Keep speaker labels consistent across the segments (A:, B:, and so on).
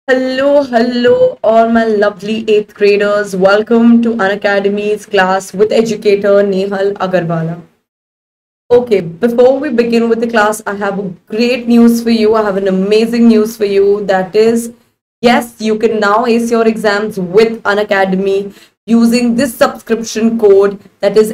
A: Hello, all my lovely 8th graders. Welcome to Unacademy's class with educator Nehal Agarwala. Okay, before we begin with the class, I have a great news for you. I have an amazing news for you. That is, yes, you can now ace your exams with Unacademy using this subscription code that is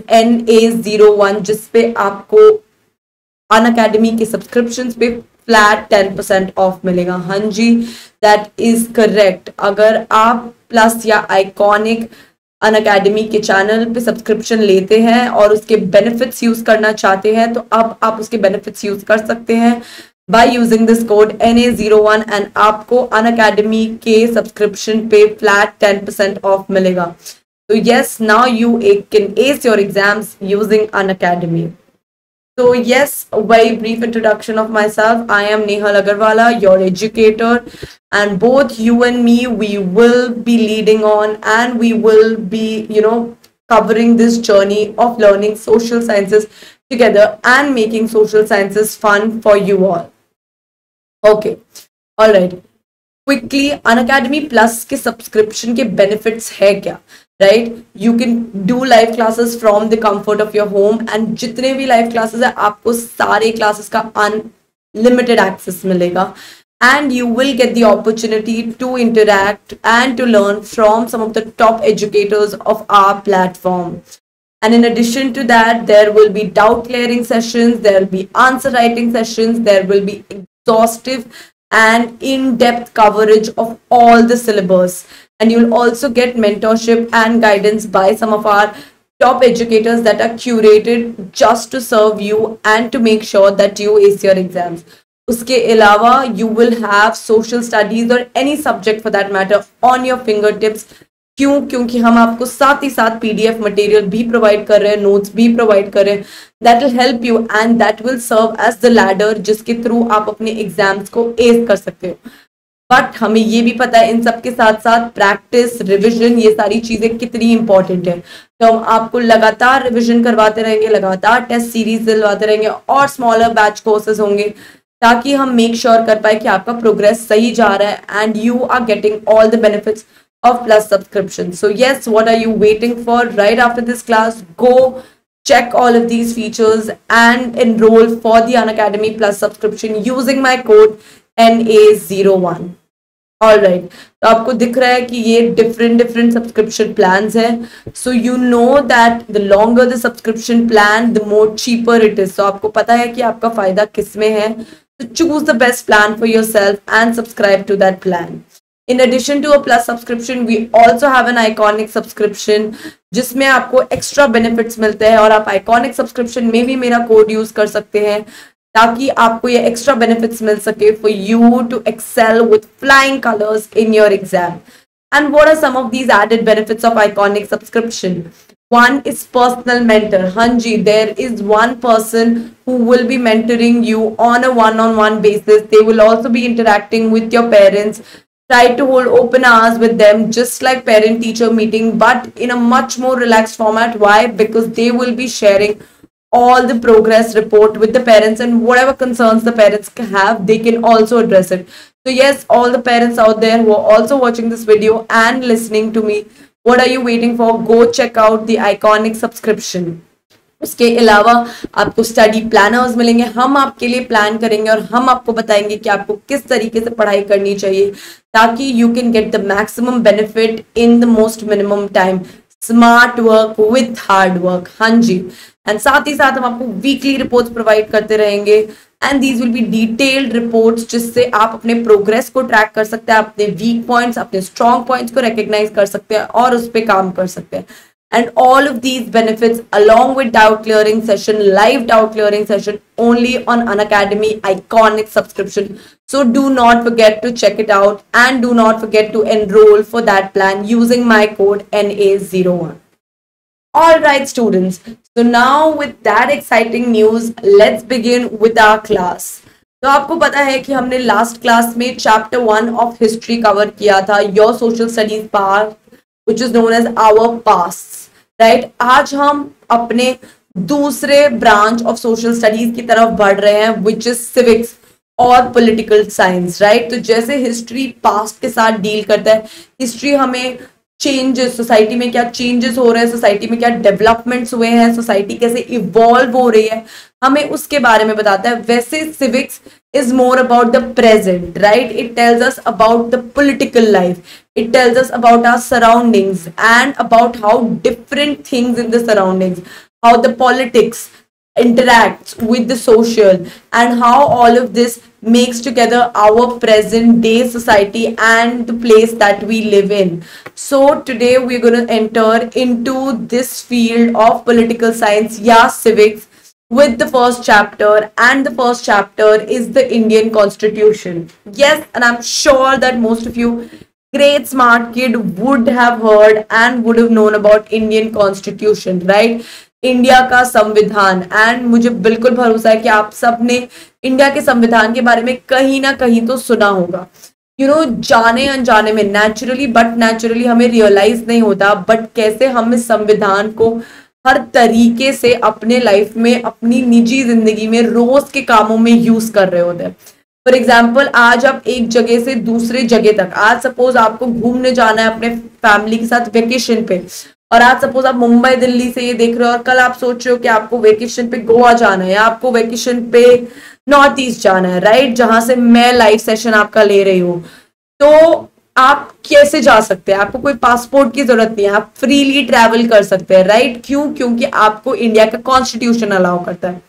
A: NA01 जिस पे आपको Unacademy के subscription पे flat 10% off मिलेगा। हाँ जी, that is correct. अगर आप plus या आइकॉनिक अनअकैडमी के चैनल पे सब्सक्रिप्शन लेते हैं और उसके बेनिफिट्स यूज करना चाहते हैं तो अब आप उसके बेनिफिट्स यूज कर सकते हैं by using this code NA01 and आपको अनअकैडमी के सब्सक्रिप्शन पे फ्लैट 10% ऑफ मिलेगा। तो yes, now you can ace your exams using Unacademy. So yes, a very brief introduction of myself. I am Nehal Agarwala, your educator, and both you and me, we will be leading on and we will be, covering this journey of learning social sciences together and making social sciences fun for you all. Okay, all right. Quickly, Unacademy Plus के subscription के benefits है क्या? Right, you can do live classes from the comfort of your home and जितने भी live classes है आपको सारे classes का unlimited access मिलेगा and you will get the opportunity to interact and to learn from some of the top educators of our platform. And in addition to that, there will be doubt clearing sessions, there will be answer writing sessions, there will be exhaustive and in-depth coverage of all the syllabus. And you'll also get mentorship and guidance by some of our top educators that are curated just to serve you and to make sure that you ace your exams. उसके अलावा you will have social studies or any subject for that matter on your fingertips. क्योंकि हम आपको साथ ही साथ PDF material भी provide कर रहे हैं, नोट्स भी प्रोवाइड कर रहे हैं। That will help you and that will serve as the ladder जिसके थ्रू आप अपने एग्जाम्स को एस कर सकते हो। बट हमें ये भी पता है इन सब के साथ साथ प्रैक्टिस, रिविजन, ये सारी चीजें कितनी इंपॉर्टेंट है। तो हम आपको लगातार रिविजन करवाते रहेंगे, लगातार टेस्ट सीरीज दिलवाते रहेंगे और स्मॉलर बैच कोर्सेज होंगे ताकि हम मेक श्योर कर पाए कि आपका प्रोग्रेस सही जा रहा है and you are getting all the benefits of plus subscription. So yes, what are you waiting for? Right after this class, go check all of these features and enroll for the Unacademy Plus subscription using my code NA01. All right, तो आपको दिख रहा है कि ये different subscription plans है. So you know that the longer the subscription plan, the more cheaper it is. So आपको पता है कि आपका फायदा किस में है. So choose the best plan for yourself and subscribe to that plan. In addition to a plus subscription, we also have an iconic subscription जिसमें आपको extra benefits मिलते हैं और आप iconic subscription में भी मेरा कोड यूज कर सकते हैं ताकि आपको ये extra benefits मिल सके for you to excel with flying colors in your exam. And what are some of these added benefits of iconic subscription? One is personal mentor. Hanji, there is one person who will be mentoring you on a one-on-one basis. They will also be interacting with your parents. Try to hold open hours with them just like parent teacher meeting but in a much more relaxed format. Why? Because they will be sharing all the progress report with the parents and whatever concerns the parents have, they can also address it. So yes, all the parents out there who are also watching this video and listening to me, what are you waiting for? Go check out the iconic subscription. उसके अलावा आपको study planners मिलेंगे, हम आपके लिए plan करेंगे और हम आपको बताएंगे कि आपको किस तरीके से पढ़ाई करनी चाहिए ताकि you can get the maximum benefit in the most minimum time. Smart work with hard work. हाँ जी, एंड साथ ही साथ हम आपको वीकली रिपोर्ट्स प्रोवाइड करते रहेंगे and these will be detailed reports जिससे आप अपने प्रोग्रेस को ट्रैक कर सकते हैं, अपने वीक पॉइंट्स, अपने स्ट्रॉन्ग पॉइंट्स को रिकॉग्नाइज कर सकते हैं और उस पर काम कर सकते हैं. And all of these benefits along with doubt clearing session, live doubt clearing session only on Unacademy iconic subscription. So do not forget to check it out and do not forget to enroll for that plan using my code NA01. All right, students. So now with that exciting news, let's begin with our class. तो आपको पता है कि हमने last class में chapter 1 of history cover किया था, your social studies part which is known as our past. Right, आज हम अपने दूसरे ब्रांच ऑफ सोशल स्टडीज की तरफ बढ़ रहे हैं विच इज सिविक्स. और पॉलिटिकल साइंस, राइट। तो जैसे हिस्ट्री पास्ट के साथ डील करता है, हिस्ट्री हमें चेंजेस, सोसाइटी में क्या चेंजेस हो रहे हैं, सोसाइटी में क्या डेवलपमेंट्स हुए हैं, सोसाइटी कैसे इवॉल्व हो रही है, हमें उसके बारे में बताता है। वैसे civics is more about the present, right? It tells us about the political life, it tells us about our surroundings and about how different things in the surroundings, how the politics interacts with the social, and how all of this makes together our present day society and the place that we live in. So today we're going to enter into this field of political science, yeah, civics, with the first chapter, and the first chapter is the Indian Constitution. Yes, and I'm sure that most of you great smart kid would have heard and would have known about Indian Constitution, right? India का संविधान, and मुझे बिल्कुल भरोसा है कि आप सब ने इंडिया के संविधान के बारे में कहीं ना कहीं तो सुना होगा। जाने अनजाने में, नेचुरली बट नेचुरली हमें रियलाइज नहीं होता, बट कैसे हम इस संविधान को हर तरीके से अपने लाइफ में, अपनी निजी जिंदगी में, रोज के कामों में यूज कर रहे होते हैं। फॉर एग्जाम्पल, आज आप एक जगह से दूसरे जगह तक, आज सपोज आपको घूमने जाना है अपने फैमिली के साथ वेकेशन पे, और आज सपोज आप मुंबई दिल्ली से ये देख रहे हो, और कल आप सोच रहे हो कि आपको वेकेशन पे गोवा जाना है, या आपको वेकेशन पे नॉर्थ ईस्ट जाना है, राइट, जहां से मैं लाइव सेशन आपका ले रही हूँ। तो आप कैसे जा सकते हैं? आपको कोई पासपोर्ट की जरूरत नहीं है, आप फ्रीली ट्रैवल कर सकते हैं, राइट। क्यों? क्योंकि आपको इंडिया का कॉन्स्टिट्यूशन अलाउ करता है।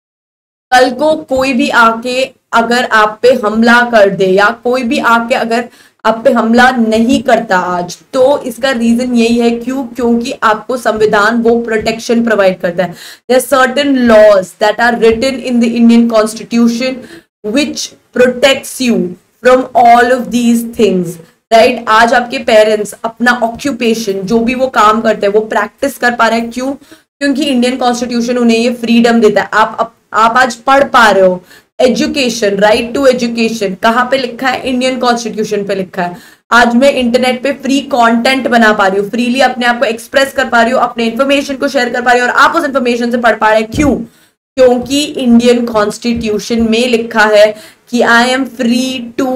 A: कल को कोई भी आके अगर आप पे हमला कर दे, या कोई भी आके अगर आप पे हमला नहीं करता आज, तो इसका रीजन यही है, क्योंकि आपको संविधान वो प्रोटेक्शन प्रोवाइड करता है। There are certain laws that are written in the Indian constitution which protects you from all of these things, right. आज आपके पेरेंट्स अपना ऑक्यूपेशन, जो भी वो काम करते हैं, वो प्रैक्टिस कर पा रहे हैं। क्यों? क्योंकि इंडियन कॉन्स्टिट्यूशन उन्हें ये फ्रीडम देता है। आप आज पढ़ पा रहे हो, एजुकेशन, राइट टू एजुकेशन कहाँ पे लिखा है? इंडियन कॉन्स्टिट्यूशन पे लिखा है। आज मैं इंटरनेट पे फ्री कंटेंट बना पा रही हूँ, फ्रीली अपने आप को एक्सप्रेस कर पा रही हूँ, अपने इन्फॉर्मेशन को शेयर कर पा रही हूँ, और आप उस इन्फॉर्मेशन से पढ़ पा रहे हैं। क्यों? क्योंकि इंडियन कॉन्स्टिट्यूशन में लिखा है कि I am free to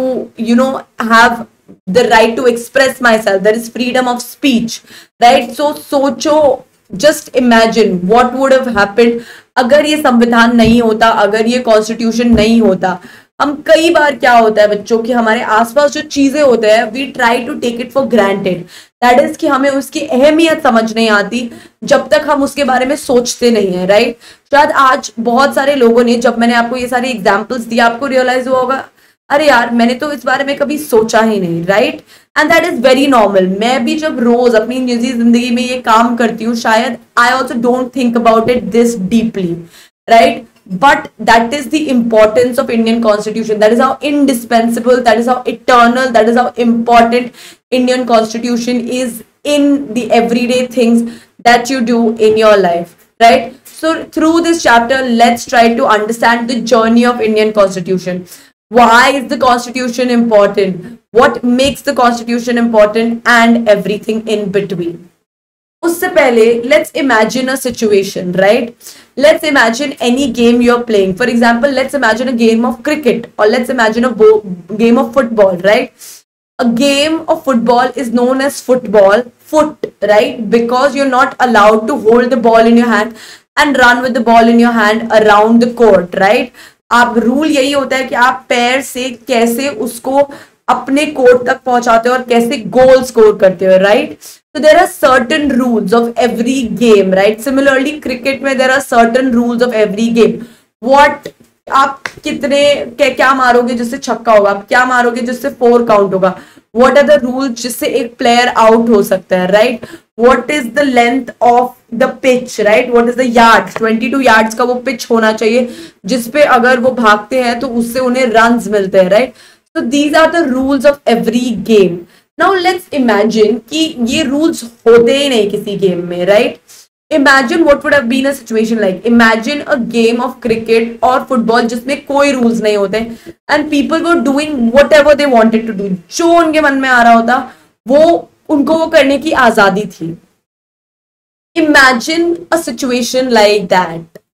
A: have the right to express myself, there is freedom of speech, right? So सोचो, just imagine what would have happened अगर ये संविधान नहीं होता, अगर ये कॉन्स्टिट्यूशन नहीं होता। हम कई बार क्या होता है बच्चों की, हमारे आसपास जो चीजें होते हैं, we try to take it for granted, that is कि हमें उसकी अहमियत समझ नहीं आती जब तक हम उसके बारे में सोचते नहीं है, राइट। शायद आज बहुत सारे लोगों ने, जब मैंने आपको ये सारे एग्जाम्पल्स दिए, आपको रियलाइज हुआ होगा, अरे यार मैंने तो इस बारे में कभी सोचा ही नहीं, right. And that is very normal. मैं भी जब रोज अपनी निजी जिंदगी में ये काम करती हूँ, शायद I also don't think about it this deeply, right. But that is the importance of Indian Constitution. That is how indispensable, that is how eternal, that is how important Indian Constitution is in the everyday things that you do in your life, right? So through this chapter, let's try to understand the journey of Indian Constitution. Why is the Constitution important? What makes the Constitution important? And everything in between. उससे पहले let's imagine a situation, right? Let's imagine any game you're playing. For example, let's imagine a game of cricket, or let's imagine a game of football, right? A game of football is known as football, right? Because you're not allowed to hold the ball in your hand and run with the ball in your hand around the court, right? आप rule यही होता है कि आप पैर से कैसे उसको अपने कोर्ट तक पहुंचाते हो और कैसे गोल स्कोर करते हो, right. So there are certain rules of every game, right? Similarly, cricket में there are certain rules of every game. What आप कितने क्या मारोगे जिससे छक्का होगा, आप क्या मारोगे जिससे 4 काउंट होगा, what are the rules जिससे एक प्लेयर आउट हो सकता है, right? What is the length of the pitch, right? What is the yards? 22 yards का वो पिच होना चाहिए जिसपे अगर वो भागते हैं तो उससे उन्हें रन्स मिलते हैं, right? So these are the rules of every game. Now let's imagine कि ये rules होते ही नहीं किसी गेम में, right? Imagine what would have been a situation like. Imagine a game of cricket or football जिसमें कोई rules नहीं होते and people were doing whatever they wanted to do. जो उनके मन में आ रहा होता वो उनको वो करने की आजादी थी. Imagine a situation like that.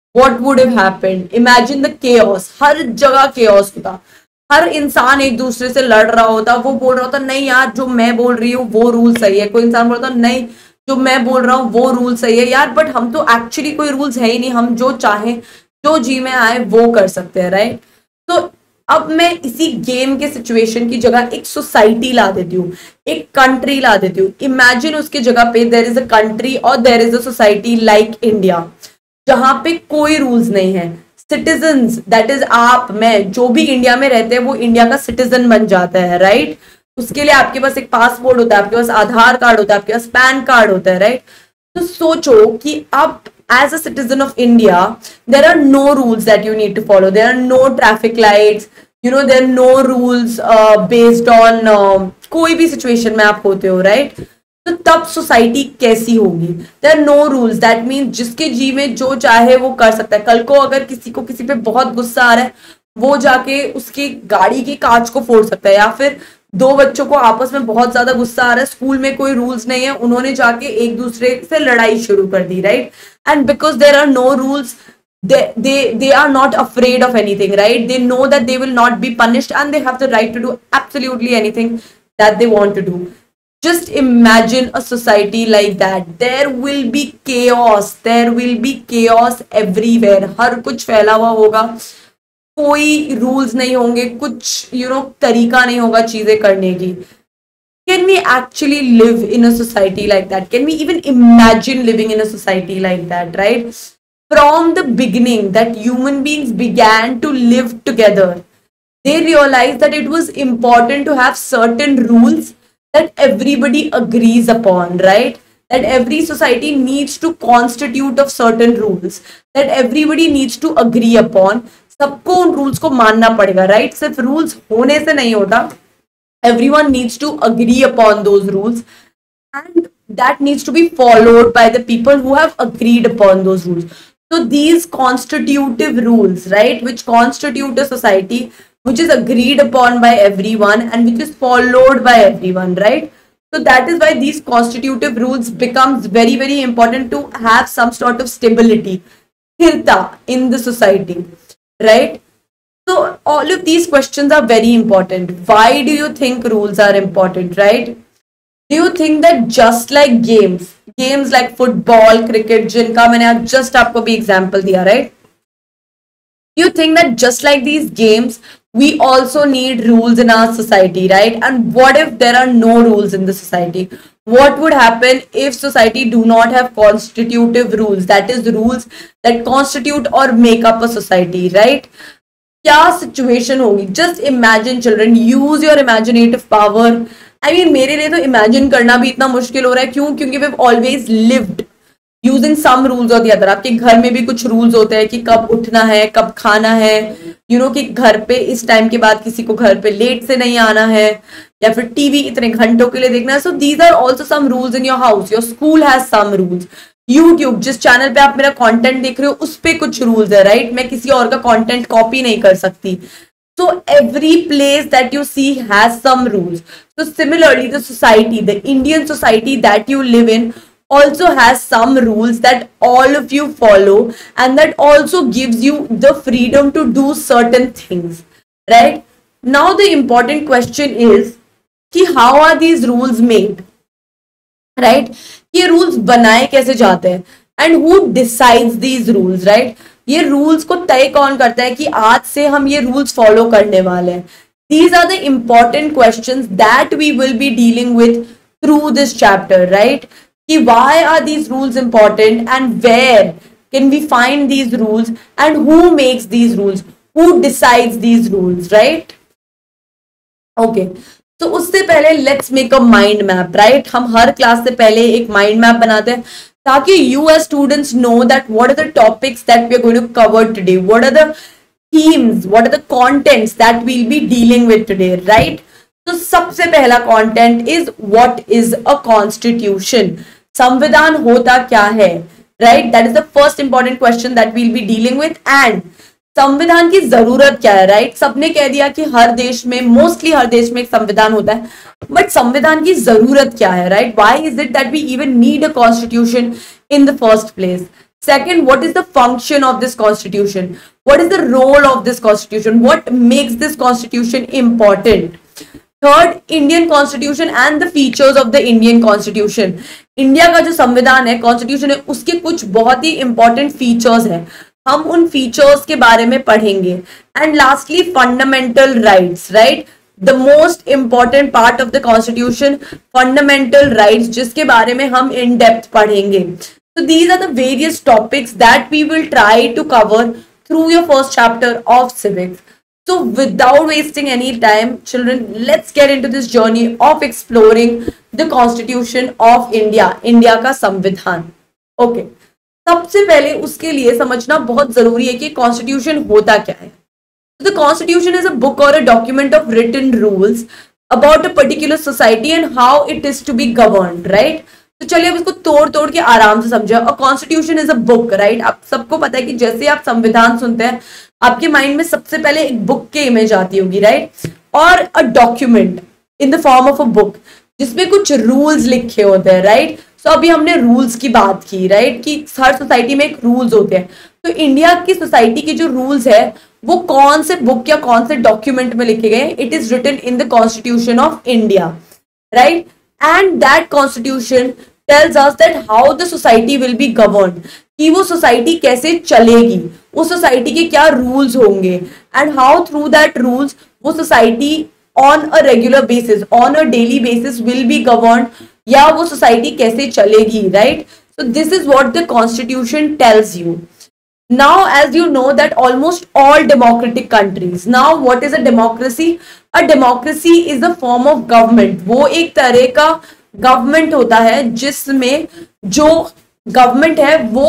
A: what would have happened? Imagine the chaos. हर जगह chaos होता, हर इंसान एक दूसरे से लड़ रहा होता, वो बोल रहा होता नहीं यार जो मैं बोल रही हूँ वो रूल सही है, कोई इंसान बोलता नहीं जो मैं बोल रहा हूँ वो रूल सही है यार, बट हम तो एक्चुअली कोई रूल्स है ही नहीं, हम जो चाहें जो जी में आए वो कर सकते हैं, राइट? तो अब मैं इसी गेम के सिचुएशन की जगह एक सोसाइटी ला देती हूँ, एक कंट्री ला देती हूँ। इमेजिन उसकी जगह पे देयर इज अ कंट्री और there is a society like India, जहां पे कोई रूल्स नहीं है। सिटीजन्स, दैट इज आप मैं जो भी इंडिया में रहते हैं वो इंडिया का सिटीजन बन जाता है, राइट? उसके लिए आपके पास एक पासपोर्ट होता है, आपके पास आधार कार्ड होता है, आपके पास पैन कार्ड होता है, राइट? तो सोचो कि अब as a citizen of India, there are no rules that you need to follow. There are no traffic lights. You know, there are no rules based on कोई भी situation में आप होते हो, right? तो तब सोसाइटी कैसी होगी? There are no rules, that mean जिसके जी में जो चाहे वो कर सकता है। कल को अगर किसी को किसी पे बहुत गुस्सा आ रहा है, वो जाके उसकी गाड़ी की कांच को फोड़ सकता है, या फिर दो बच्चों को आपस में बहुत ज्यादा गुस्सा आ रहा है, स्कूल में कोई रूल्स नहीं है, उन्होंने जाके एक दूसरे से लड़ाई शुरू कर दी, right? And because there are no rules, they are not afraid of anything, right? They know that they will not be punished and they have the right to do absolutely anything that they want to do. Just imagine a society like that. There will be chaos. There will be chaos everywhere. हर कुछ फैला हुआ होगा, कोई rules नहीं होंगे, कुछ तरीका नहीं होगा चीजें करने की। Can we actually live in a society like that? Can we even imagine living in a society like that, right? From the beginning that human beings began to live together, they realized that it was important to have certain rules that everybody agrees upon, right? That every society needs to constitute of certain rules that everybody needs to agree upon. सबको उन rules को मानना पड़ेगा, right? सिर्फ rules होने से नहीं होता, everyone needs to agree upon those rules and that needs to be followed by the people who have agreed upon those rules. So these constitutive rules, right, which constitute a society which is agreed upon by everyone and which is followed by everyone, right? So that is why these constitutive rules becomes very, very important to have some sort of stability, sthirta in the society, right? So all of these questions are very important. Why do you think rules are important, right? Do you think that just like games like football, cricket, जिनका मैंने आज just आपको भी example दिया, right? Do you think that just like these games, we also need rules in our society, right? And what if there are no rules in the society? What would happen if society do not have constitutive rules, that is rules that constitute or make up a society, right? क्या situation होगी? Just imagine children, use your imaginative power. I mean मेरे लिए तो imagine करना भी इतना मुश्किल हो रहा है, क्यों? क्योंकि we have always lived using some rules और द अदर। आपके घर में भी कुछ रूल्स होते हैं कि कब उठना है, कब खाना है, कि घर पे इस टाइम के बाद किसी को घर पे लेट से नहीं आना है, या फिर टीवी इतने घंटों के लिए देखना है। So these are also some rules in your house. Your school has some rules. YouTube, जिस चैनल पे आप मेरा कंटेंट देख रहे हो, उस पे कुछ रूल्स है, राइट? मैं किसी और का कंटेंट कॉपी नहीं कर सकती। So every place that you see has some rules. So similarly, the society, the Indian society that you live in also has some rules that all of you follow, and that also gives you the freedom to do certain things, right? Now the important question is कि how are these rules made, right? ये rules बनाए कैसे जाते हैं, and who decides these rules, right? ये rules को तय कौन करता है कि आज से हम ये रूल्स फॉलो करने वाले हैं? These are the important questions that we will be dealing with through this chapter, right? कि why are these rules important and where can we find these rules and who makes these rules, who decides these rules, right? Okay, तो उससे पहले let's make a mind map, right? हम हर class से पहले एक mind map बनाते हैं ताकि you as students know that what are the topics that we are going to cover today, what are the themes, what are the contents that we'll be dealing with today, right? तो सबसे पहला content is what is a constitution? संविधान होता क्या है, right? That is the first important question that we'll be dealing with. And संविधान की जरूरत क्या है, राइट? सबने कह दिया कि हर देश में, मोस्टली हर देश में एक संविधान होता है, बट संविधान की जरूरत क्या है, right? Why is it that we even need a constitution in the first place? Second, what is the function of this constitution? What is the role of this constitution? What makes this constitution important? Third, Indian constitution and the features of the Indian constitution. India का जो संविधान है, constitution है, उसके कुछ बहुत ही important features हैं, हम उन फीचर्स के बारे में पढ़ेंगे. And lastly fundamental rights, right, the most important part of the constitution, fundamental rights, जिसके बारे में हम इन डेप्थ पढ़ेंगे. So these are the various topics that we will try to cover through your first chapter of civics. So without wasting any time, children, let's get into this journey of exploring the Constitution of India, India का संविधान. Okay. सबसे पहले उसके लिए समझना बहुत जरूरी है कि Constitution होता क्या है. So the Constitution is a book or a document of written rules about a particular society and how it is to be governed, right? तो चलिए अब इसको तोड़ तोड़ के आराम से समझे. और constitution is a book, right. आप सबको पता है कि जैसे आप संविधान सुनते हैं आपके माइंड में सबसे पहले एक बुक की इमेज आती होगी, राइट. और a document in the form of a book जिसमें कुछ रूल्स लिखे होते हैं, राइट. सो अभी हमने रूल्स की बात की, राइट, कि हर सोसाइटी में एक रूल्स होते हैं. तो इंडिया की सोसाइटी के जो रूल्स है वो कौन से बुक या कौन से डॉक्यूमेंट में लिखे गए? It is written in the constitution of India, right. And that constitution tells us that how the society will be governed, कि वो सोसाइटी कैसे चलेगी, उस सोसाइटी के क्या रूल्स होंगे, and how through that rules वो society on a regular basis, on a daily basis will be governed, या वो सोसाइटी कैसे चलेगी, right. So this is what the constitution tells you. Now, as you know that almost all democratic countries, now what is a democracy? A democracy is a form of government. वो एक तरह का government होता है जिसमें जो government है वो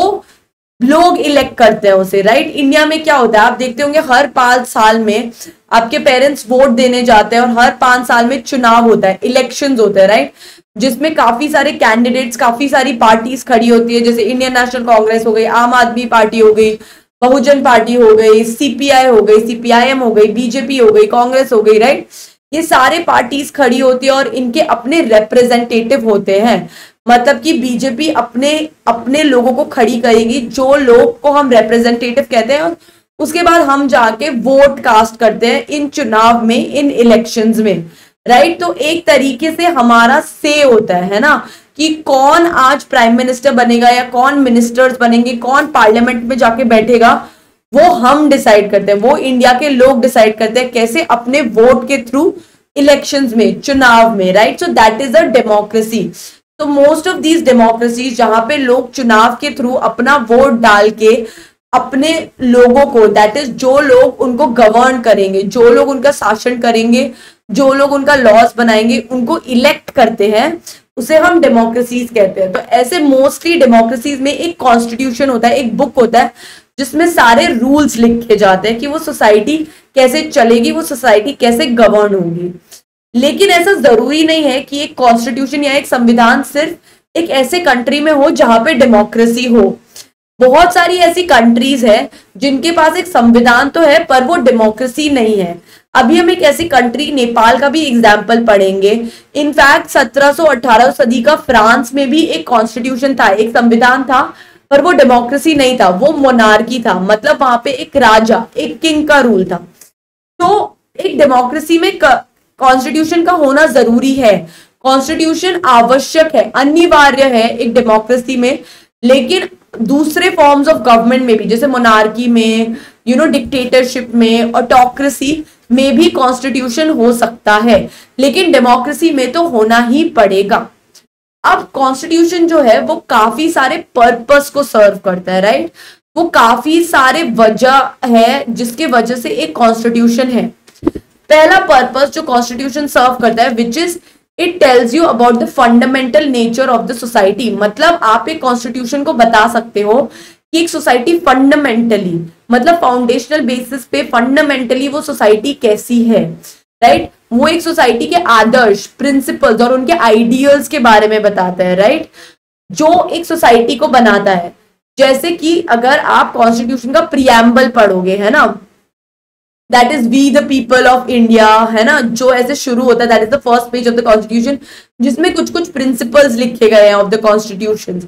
A: लोग इलेक्ट करते हैं उसे, राइट. इंडिया में क्या होता है आप देखते होंगे, हर 5 साल में आपके पेरेंट्स वोट देने जाते हैं और हर 5 साल में चुनाव होता है, इलेक्शंस होते हैं, राइट, जिसमें काफी सारे कैंडिडेट्स, काफी सारी पार्टीज खड़ी होती है. जैसे इंडियन नेशनल कांग्रेस हो गई, आम आदमी पार्टी हो गई, बहुजन पार्टी हो गई, सीपीआई हो गई, सीपीआईएम हो गई, बीजेपी हो गई, कांग्रेस हो गई, राइट. ये सारे पार्टीज खड़ी होती है और इनके अपने रिप्रेजेंटेटिव होते हैं. मतलब कि बीजेपी अपने अपने लोगों को खड़ी करेगी, जो लोग को हम रिप्रेजेंटेटिव कहते हैं, और उसके बाद हम जाके वोट कास्ट करते हैं इन चुनाव में, इन इलेक्शंस में, राइट. तो एक तरीके से हमारा से होता है ना, कि कौन आज प्राइम मिनिस्टर बनेगा या कौन मिनिस्टर्स बनेंगे, कौन पार्लियामेंट में जाके बैठेगा, वो हम डिसाइड करते हैं, वो इंडिया के लोग डिसाइड करते हैं कैसे, अपने वोट के थ्रू इलेक्शंस में, चुनाव में, right. So that is a democracy. तो मोस्ट ऑफ दीज डेमोक्रेसीज जहां पे लोग चुनाव के थ्रू अपना वोट डाल के अपने लोगों को, दैट इज जो लोग उनको गवर्न करेंगे, जो लोग उनका शासन करेंगे, जो लोग उनका लॉस बनाएंगे, उनको इलेक्ट करते हैं, उसे हम डेमोक्रेसीज कहते हैं. तो ऐसे मोस्टली डेमोक्रेसीज में एक कॉन्स्टिट्यूशन होता है, एक बुक होता है जिसमें सारे रूल्स लिखे जाते हैं कि वो सोसाइटी कैसे चलेगी, वो सोसाइटी कैसे गवर्न होगी. लेकिन ऐसा जरूरी नहीं है कि एक कॉन्स्टिट्यूशन या एक संविधान सिर्फ एक ऐसे कंट्री में हो जहां पे डेमोक्रेसी हो. बहुत सारी ऐसी कंट्रीज है जिनके पास एक संविधान तो है पर वो डेमोक्रेसी नहीं है. अभी हम एक ऐसी कंट्री नेपाल का भी एग्जाम्पल पढ़ेंगे. इनफैक्ट 1718 सदी का फ्रांस में भी एक कॉन्स्टिट्यूशन था, एक संविधान था, पर वो डेमोक्रेसी नहीं था, वो मोनार्की था. मतलब वहां पे एक राजा, एक किंग का रूल था. तो एक डेमोक्रेसी में कॉन्स्टिट्यूशन का होना जरूरी है, कॉन्स्टिट्यूशन आवश्यक है, अनिवार्य है एक डेमोक्रेसी में. लेकिन दूसरे फॉर्म्स ऑफ गवर्नमेंट में भी, जैसे मोनार्की में, डिक्टेटरशिप में, ऑटोक्रेसी में भी कॉन्स्टिट्यूशन हो सकता है, लेकिन डेमोक्रेसी में तो होना ही पड़ेगा. अब कॉन्स्टिट्यूशन जो है वो काफी सारे पर्पस को सर्व करता है, राइट. वो काफी सारे वजह है जिसके वजह से एक कॉन्स्टिट्यूशन है. पहला पर्पस जो कॉन्स्टिट्यूशन सर्व करता है, which is it tells you about the fundamental nature of the society. मतलब आप एक कॉन्स्टिट्यूशन को बता सकते हो कि एक सोसाइटी फंडामेंटली, मतलब फाउंडेशनल बेसिस पे फंडामेंटली वो सोसाइटी कैसी है, राइट. वो एक सोसाइटी के आदर्श, प्रिंसिपल्स और उनके आइडियल्स के बारे में बताता है, राइट, जो एक सोसाइटी को बनाता है. जैसे कि अगर आप कॉन्स्टिट्यूशन का प्रियम्बल पढ़ोगे, है ना, that is we the people of India, है ना, जो ऐसे शुरू होता है, that is the first page of the constitution, जिसमें कुछ कुछ प्रिंसिपल्स लिखे गए हैं ऑफ द कॉन्स्टिट्यूशन.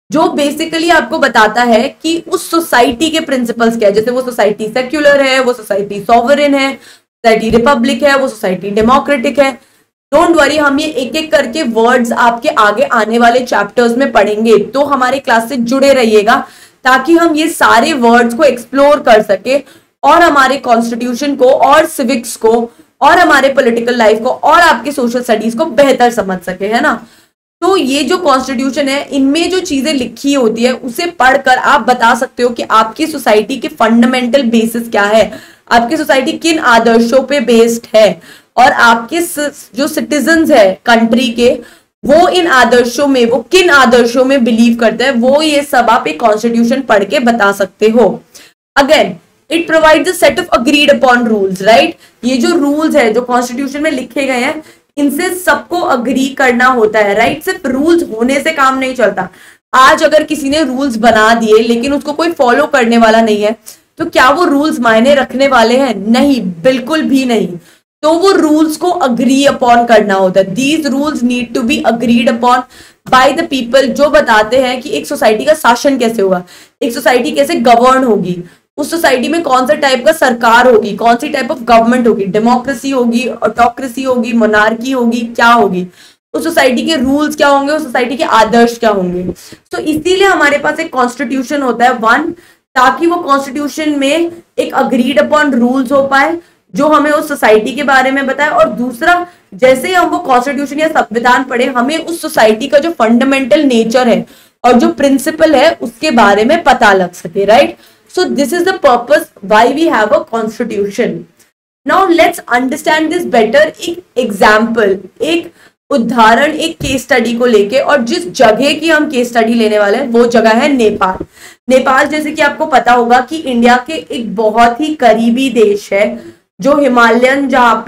A: जो बेसिकली आपको बताता है कि उस सोसाइटी के प्रिंसिपल्स क्या है। जैसे वो सोसाइटी सेक्युलर है, वो सोसाइटी सॉवरेन है, सोसाइटी रिपब्लिक है, वो सोसाइटी डेमोक्रेटिक है। डोंट वरी, हम ये एक एक करके वर्ड्स आपके आगे आने वाले चैप्टर्स में पढ़ेंगे, तो हमारे क्लास से जुड़े रहिएगा ताकि हम ये सारे वर्ड्स को एक्सप्लोर कर सके और हमारे कॉन्स्टिट्यूशन को और सिविक्स को और हमारे पॉलिटिकल लाइफ को और आपके सोशल स्टडीज को बेहतर समझ सके, है ना। तो ये जो कॉन्स्टिट्यूशन है, इनमें जो चीजें लिखी होती है उसे पढ़कर आप बता सकते हो कि आपकी सोसाइटी के फंडामेंटल बेसिस क्या है, आपकी सोसाइटी किन आदर्शों पे बेस्ड है और आपके जो सिटीजन्स है कंट्री के, वो इन आदर्शों में, वो किन आदर्शों में बिलीव करते हैं, वो ये सब आप एक कॉन्स्टिट्यूशन पढ़ के बता सकते हो। Again, it provides a set of agreed upon rules, right. ये जो रूल्स है जो कॉन्स्टिट्यूशन में लिखे गए हैं, इनसे सबको अग्री करना होता है, राइट। सिर्फ रूल्स होने से काम नहीं चलता। आज अगर किसी ने रूल्स बना दिए लेकिन उसको कोई फॉलो करने वाला नहीं है, तो क्या वो रूल्स मायने रखने वाले हैं? नहीं, बिल्कुल भी नहीं। तो वो रूल्स को अग्री अपॉन करना होता है। These rules need to be agreed upon by the people, जो बताते हैं कि एक सोसाइटी का शासन कैसे होगा, एक सोसाइटी कैसे गवर्न होगी, उस सोसाइटी में कौन सा टाइप का सरकार होगी, कौन सी टाइप ऑफ गवर्नमेंट होगी, डेमोक्रेसी होगी, ऑटोक्रेसी होगी, मोनार्की होगी, क्या होगी, उस सोसाइटी के रूल्स क्या होंगे, उस सोसाइटी के आदर्श क्या होंगे। तो इसीलिए हमारे पास एक कॉन्स्टिट्यूशन होता है, वन, ताकि वो कॉन्स्टिट्यूशन में एक अग्रीड अपॉन रूल्स हो पाए जो हमें उस सोसाइटी के बारे में बताए, और दूसरा, जैसे ही हम वो कॉन्स्टिट्यूशन या संविधान पढ़े, हमें उस सोसाइटी का जो फंडामेंटल नेचर है और जो प्रिंसिपल है उसके बारे में पता लग सके, right. So this is the purpose why we have a constitution. Now let's understand this better. एक एग्जाम्पल, एक उदाहरण, एक केस स्टडी को लेके, और जिस जगह की हम केस स्टडी लेने वाले हैं वो जगह है नेपाल। नेपाल, जैसे कि आपको पता होगा कि इंडिया के एक बहुत ही करीबी देश है, जो हिमालय जहाँ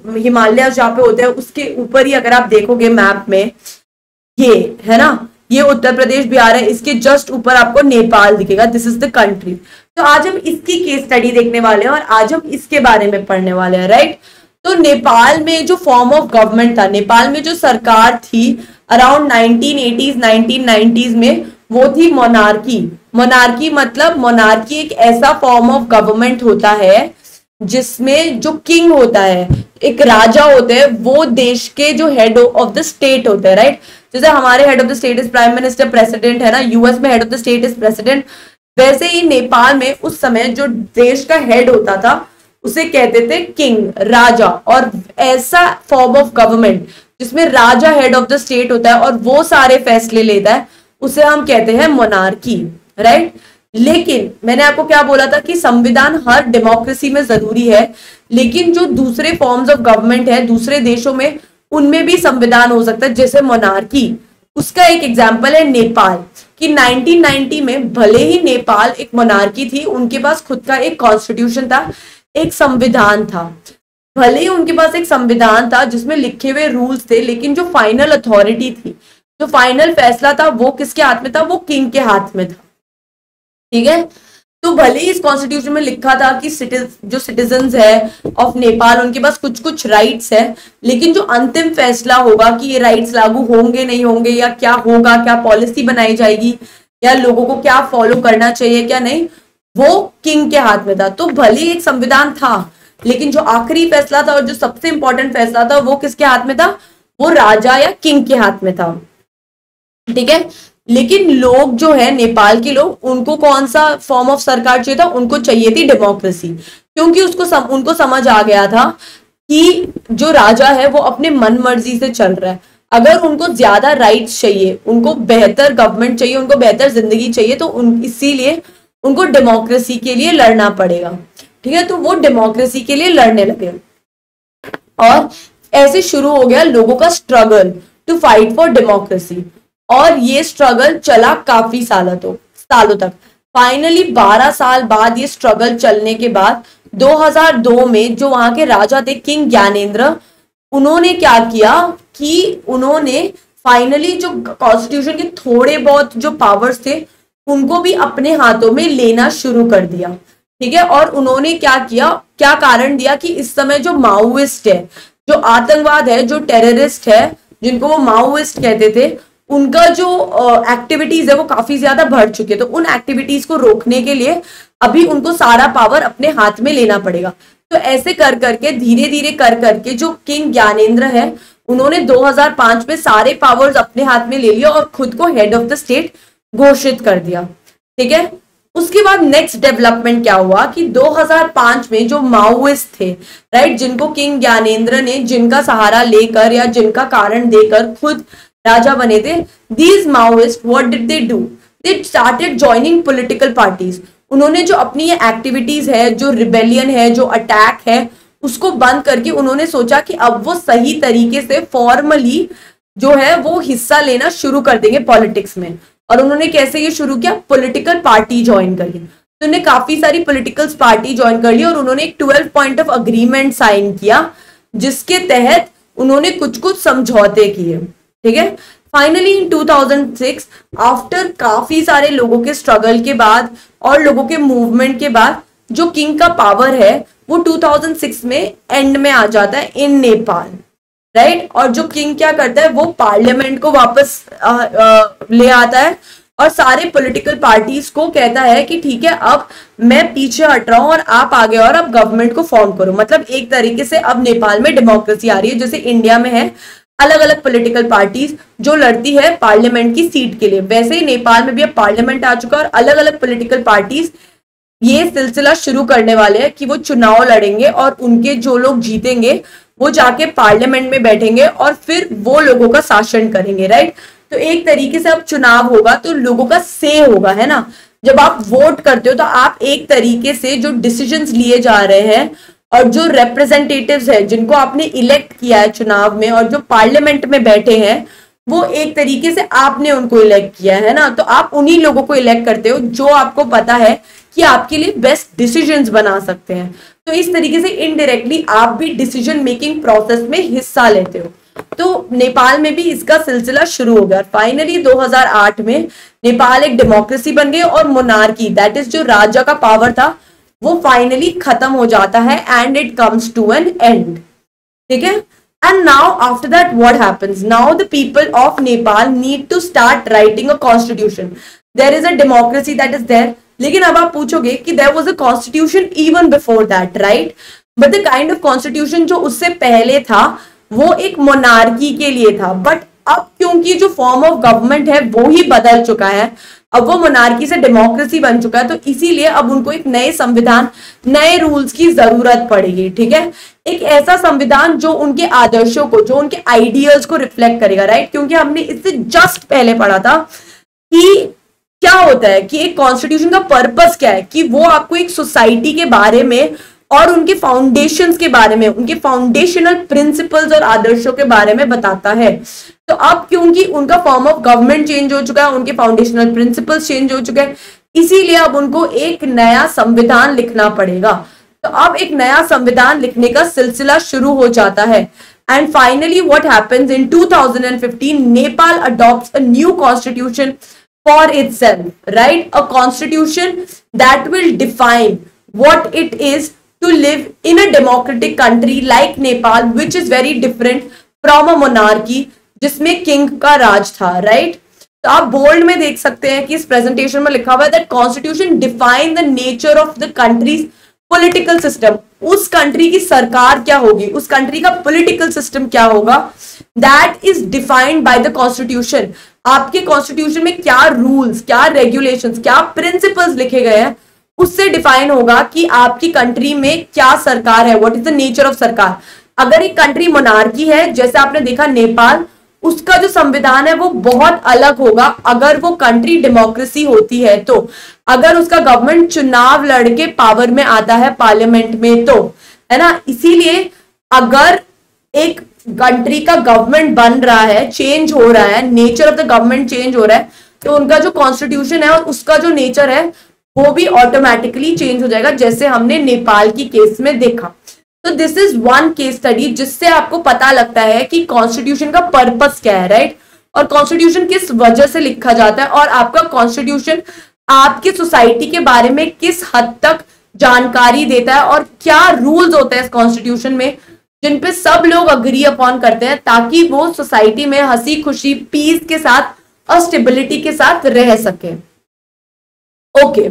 A: पे होते हैं उसके ऊपर ही अगर आप देखोगे मैप में, ये है ना, ये उत्तर प्रदेश बिहार है, इसके जस्ट ऊपर आपको नेपाल दिखेगा। This is the country. तो आज हम इसकी केस स्टडी देखने वाले हैं और आज हम इसके बारे में पढ़ने वाले हैं, राइट। तो नेपाल में जो फॉर्म ऑफ गवर्नमेंट था, नेपाल में जो सरकार थी अराउंड 1980s 1990s में, वो थी मोनार्की। मोनार्की मतलब, मोनार्की एक ऐसा फॉर्म ऑफ गवर्नमेंट होता है जिसमें जो किंग होता है, एक राजा होते हैं, वो देश के जो हेड ऑफ द स्टेट होते हैं, राइट। जैसे हमारे head of the state is prime minister, president, है ना, यूएस में head of the state is president, वैसे ही नेपाल में उस समय जो देश का हेड होता था उसे कहते थे किंग, राजा। और ऐसा फॉर्म ऑफ गवर्नमेंट जिसमें राजा हेड ऑफ द स्टेट होता है और वो सारे फैसले लेता है, उसे हम कहते हैं मोनार्की, राइट। लेकिन मैंने आपको क्या बोला था कि संविधान हर डेमोक्रेसी में जरूरी है, लेकिन जो दूसरे फॉर्म्स ऑफ गवर्नमेंट है दूसरे देशों में, उनमें भी संविधान हो सकता है, जैसे मोनार्की। उसका एक एग्जाम्पल है नेपाल, कि 1990 में भले ही नेपाल एक मोनार्की थी, उनके पास खुद का एक कॉन्स्टिट्यूशन था, एक संविधान था। भले ही उनके पास एक संविधान था जिसमें लिखे हुए रूल्स थे, लेकिन जो फाइनल अथॉरिटी थी, जो फाइनल फैसला था, वो किसके हाथ में था? वो किंग के हाथ में था, ठीक है। तो भले ही इस कॉन्स्टिट्यूशन में लिखा था कि जो सिटीजन्स है ऑफ नेपाल, उनके पास कुछ कुछ राइट्स है, लेकिन जो अंतिम फैसला होगा कि ये राइट्स लागू होंगे नहीं होंगे, या क्या होगा, क्या पॉलिसी बनाई जाएगी, या लोगों को क्या फॉलो करना चाहिए क्या नहीं, वो किंग के हाथ में था। तो भले ही एक संविधान था, लेकिन जो आखिरी फैसला था और जो सबसे इंपॉर्टेंट फैसला था, वो किसके हाथ में था? वो राजा या किंग के हाथ में था, ठीक है। लेकिन लोग जो है, नेपाल के लोग, उनको कौन सा फॉर्म ऑफ सरकार चाहिए था? उनको चाहिए थी डेमोक्रेसी, क्योंकि उनको समझ आ गया था कि जो राजा है वो अपने मन मर्जी से चल रहा है। अगर उनको ज्यादा राइट्स चाहिए, उनको बेहतर गवर्नमेंट चाहिए, उनको बेहतर जिंदगी चाहिए, तो इसीलिए उनको डेमोक्रेसी के लिए लड़ना पड़ेगा, ठीक है। तो वो डेमोक्रेसी के लिए लड़ने लगे और ऐसे शुरू हो गया लोगों का struggle to fight for democracy. और ये स्ट्रगल चला काफी सालों तक। फाइनली 12 साल बाद ये स्ट्रगल चलने के बाद 2002 में जो वहां के राजा थे किंग ज्ञानेंद्र, उन्होंने क्या किया कि उन्होंने फाइनली जो कॉन्स्टिट्यूशन के थोड़े बहुत जो पावर्स थे उनको भी अपने हाथों में लेना शुरू कर दिया, ठीक है। और उन्होंने क्या किया, क्या कारण दिया कि इस समय जो माओइस्ट है, जो आतंकवाद है, जो टेररिस्ट है, जिनको वो माओइस्ट कहते थे, उनका जो एक्टिविटीज है वो काफी ज्यादा बढ़ चुकी है, तो उन एक्टिविटीज को रोकने के लिए अभी उनको सारा पावर अपने हाथ में लेना पड़ेगा। तो ऐसे कर करके धीरे धीरे कर करके जो किंग ज्ञानेंद्र है उन्होंने 2005 में सारे पावर्स अपने हाथ में ले लिया और खुद को हेड ऑफ द स्टेट घोषित कर दिया। ठीक है, उसके बाद नेक्स्ट डेवलपमेंट क्या हुआ कि 2005 में जो माओइस्ट थे, राइट, जिनको किंग ज्ञानेंद्र ने जिनका सहारा लेकर या जिनका कारण देकर खुद राजा बने थे, these Maoist what did they do, they started joining political parties. उन्होंने जो अपनी ये एक्टिविटीज है, जो रिबेलियन है, जो अटैक है, उसको बंद करके उन्होंने सोचा कि अब वो सही तरीके से फॉर्मली जो है वो हिस्सा लेना शुरू कर देंगे पॉलिटिक्स में। और उन्होंने कैसे ये शुरू किया, पॉलिटिकल पार्टी ज्वाइन करी। तो उन्होंने काफी सारी पॉलिटिकल पार्टी ज्वाइन कर ली और उन्होंने एक 12 पॉइंट ऑफ अग्रीमेंट साइन किया जिसके तहत उन्होंने कुछ कुछ समझौते किए। ठीक है, फाइनली इन 2006 आफ्टर काफी सारे लोगों के स्ट्रगल के बाद और लोगों के मूवमेंट के बाद जो किंग का पावर है वो 2006 में एंड में आ जाता है इन नेपाल, राइट। और जो किंग क्या करता है वो पार्लियामेंट को वापस ले आता है और सारे पॉलिटिकल पार्टीज को कहता है कि ठीक है अब मैं पीछे हट रहा हूं और आप आगे और अब गवर्नमेंट को फॉर्म करो। मतलब एक तरीके से अब नेपाल में डेमोक्रेसी आ रही है, जैसे इंडिया में है अलग अलग पॉलिटिकल पार्टीज जो लड़ती है पार्लियामेंट की सीट के लिए, वैसे ही नेपाल में भी अब पार्लियामेंट आ चुका है और अलग अलग पॉलिटिकल पार्टीज ये सिलसिला शुरू करने वाले हैं कि वो चुनाव लड़ेंगे और उनके जो लोग जीतेंगे वो जाके पार्लियामेंट में बैठेंगे और फिर वो लोगों का शासन करेंगे, राइट। तो एक तरीके से अब चुनाव होगा तो लोगों का से होगा, है ना। जब आप वोट करते हो तो आप एक तरीके से जो डिसीजंस लिए जा रहे हैं और जो रिप्रेजेंटेटिव्स है जिनको आपने इलेक्ट किया है चुनाव में और जो पार्लियामेंट में बैठे हैं वो एक तरीके से आपने उनको इलेक्ट किया है ना, तो आप उन्हीं लोगों को इलेक्ट करते हो जो आपको पता है कि आपके लिए बेस्ट डिसीजंस बना सकते हैं। तो इस तरीके से इनडायरेक्टली आप भी डिसीजन मेकिंग प्रोसेस में हिस्सा लेते हो। तो नेपाल में भी इसका सिलसिला शुरू हो गया। फाइनली 2008 में नेपाल एक डेमोक्रेसी बन गई और मोनार्की दैट इज जो राजा का पावर था वो फाइनली खत्म हो जाता है and it comes to an end. ठीक है, and now after that what happens, now the people of Nepal need to start writing a constitution. There is a democracy that is there, लेकिन अब आप पूछोगे कि there was a constitution even before that, right? But the kind of constitution जो उससे पहले था वो एक मोनार्की के लिए था, बट अब क्योंकि जो फॉर्म ऑफ गवर्नमेंट है वो ही बदल चुका है, अब वो मोनार्की से डेमोक्रेसी बन चुका है, तो इसीलिए अब उनको एक नए संविधान, नए रूल्स की जरूरत पड़ेगी। ठीक है, एक ऐसा संविधान जो उनके आदर्शों को, जो उनके आइडियल्स को रिफ्लेक्ट करेगा, राइट। क्योंकि हमने इससे जस्ट पहले पढ़ा था कि क्या होता है कि एक कॉन्स्टिट्यूशन का पर्पस क्या है, कि वो आपको एक सोसाइटी के बारे में और उनके फाउंडेशंस के बारे में, उनके फाउंडेशनल प्रिंसिपल्स और आदर्शों के बारे में बताता है। तो अब क्योंकि उनका फॉर्म ऑफ गवर्नमेंट चेंज हो चुका है, उनके फाउंडेशनल प्रिंसिपल्स चेंज हो चुके हैं, इसीलिए अब उनको एक नया संविधान लिखना पड़ेगा। तो अब एक नया संविधान लिखने का सिलसिला शुरू हो जाता है and finally what happens in 2015 Nepal adopts a new constitution for itself, right? A constitution that will define what it is to live in a democratic country like Nepal, which is very different from a monarchy जिसमें king का राज था, right? तो आप bold में देख सकते हैं कि इस प्रेजेंटेशन में लिखा हुआ है that constitution define the nature of the country's political system. उस कंट्री की सरकार क्या होगी, उस कंट्री का पॉलिटिकल सिस्टम क्या होगा, that is defined by the constitution. आपके कॉन्स्टिट्यूशन में क्या रूल्स, क्या रेगुलेशंस, क्या प्रिंसिपल्स लिखे गए हैं उससे डिफाइन होगा कि आपकी कंट्री में क्या सरकार है, what is the nature of सरकार। अगर एक कंट्री मोनार्की है, जैसे आपने देखा नेपाल, उसका जो संविधान है वो बहुत अलग होगा। अगर वो कंट्री डेमोक्रेसी होती है तो, अगर उसका गवर्नमेंट चुनाव लड़के पावर में आता है पार्लियामेंट में तो, है ना। इसीलिए अगर एक कंट्री का गवर्नमेंट बन रहा है, चेंज हो रहा है, nature of the government change हो रहा है, तो उनका जो कॉन्स्टिट्यूशन है और उसका जो नेचर है वो भी ऑटोमेटिकली चेंज हो जाएगा, जैसे हमने नेपाल की केस में देखा। तो this is one case study जिससे आपको पता लगता है कि कॉन्स्टिट्यूशन का पर्पस क्या है, राइट। और कॉन्स्टिट्यूशन किस वजह से लिखा जाता है और आपका कॉन्स्टिट्यूशन आपकी सोसाइटी के बारे में किस हद तक जानकारी देता है और क्या रूल्स होते हैं इस कॉन्स्टिट्यूशन में जिन पे सब लोग अग्री अपॉन करते हैं ताकि वो सोसाइटी में हंसी खुशी पीस के साथ स्टेबिलिटी के साथ रह सके। ओके,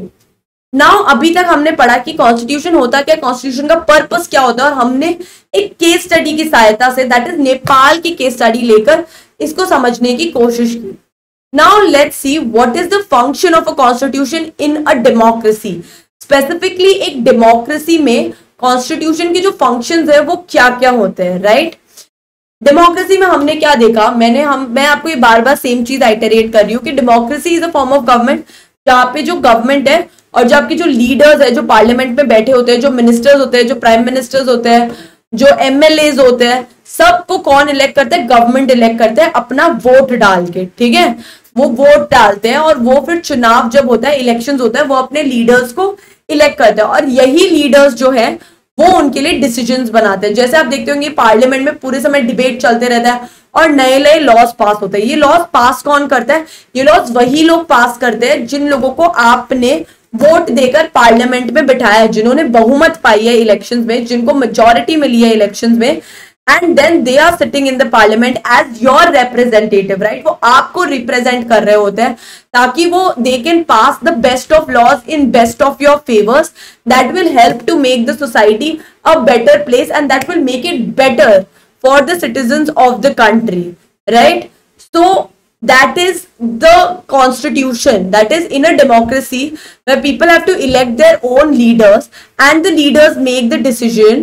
A: नाउ अभी तक हमने पढ़ा कि कॉन्स्टिट्यूशन होता क्या, कॉन्स्टिट्यूशन का पर्पस क्या होता है, और हमने एक केस स्टडी की सहायता से, दैट इज नेपाल की केस स्टडी लेकर इसको समझने की कोशिश की। Now let's see what is the function of a constitution in a democracy. Specifically एक डेमोक्रेसी में कॉन्स्टिट्यूशन के जो फंक्शंस है वो क्या क्या होते हैं, राइट? डेमोक्रेसी में हमने क्या देखा, मैं आपको ये बार बार सेम चीज आइटरेट कर रही हूँ कि democracy is a form of government जहाँ पे जो गवर्नमेंट है और जो आपके जो लीडर्स है, जो पार्लियामेंट में बैठे होते हैं, जो मिनिस्टर्स होते हैं, जो प्राइम मिनिस्टर्स होते हैं, जो एमएलए होते हैं, सबको कौन इलेक्ट करता है? गवर्नमेंट इलेक्ट करता है अपना वोट डाल के, ठीक है? वो वोट डालते हैं और वो फिर चुनाव जब होता है, इलेक्शंस होता है, वो अपने लीडर्स को इलेक्ट करते हैं और यही लीडर्स जो है वो उनके लिए डिसीजंस बनाते हैं। जैसे आप देखते होंगे पार्लियामेंट में पूरे समय डिबेट चलते रहता है और नए नए लॉज पास होते हैं। ये लॉज पास कौन करता है? ये लॉज वही लोग पास करते हैं जिन लोगों को आपने वोट देकर पार्लियामेंट में बिठाया है, जिन्होंने बहुमत पाई है इलेक्शंस में, जिनको मेजॉरिटी मिली है इलेक्शंस में, and then they are sitting in the parliament as your representative, right? वो आपको रिप्रेजेंट कर रहे होते हैं ताकि वो they can pass the best of laws in best of your favours that will help to make the society a better place and that will make it better for the citizens of the country, right? So that is the constitution, that is in a democracy where people have to elect their own leaders and the leaders make the decision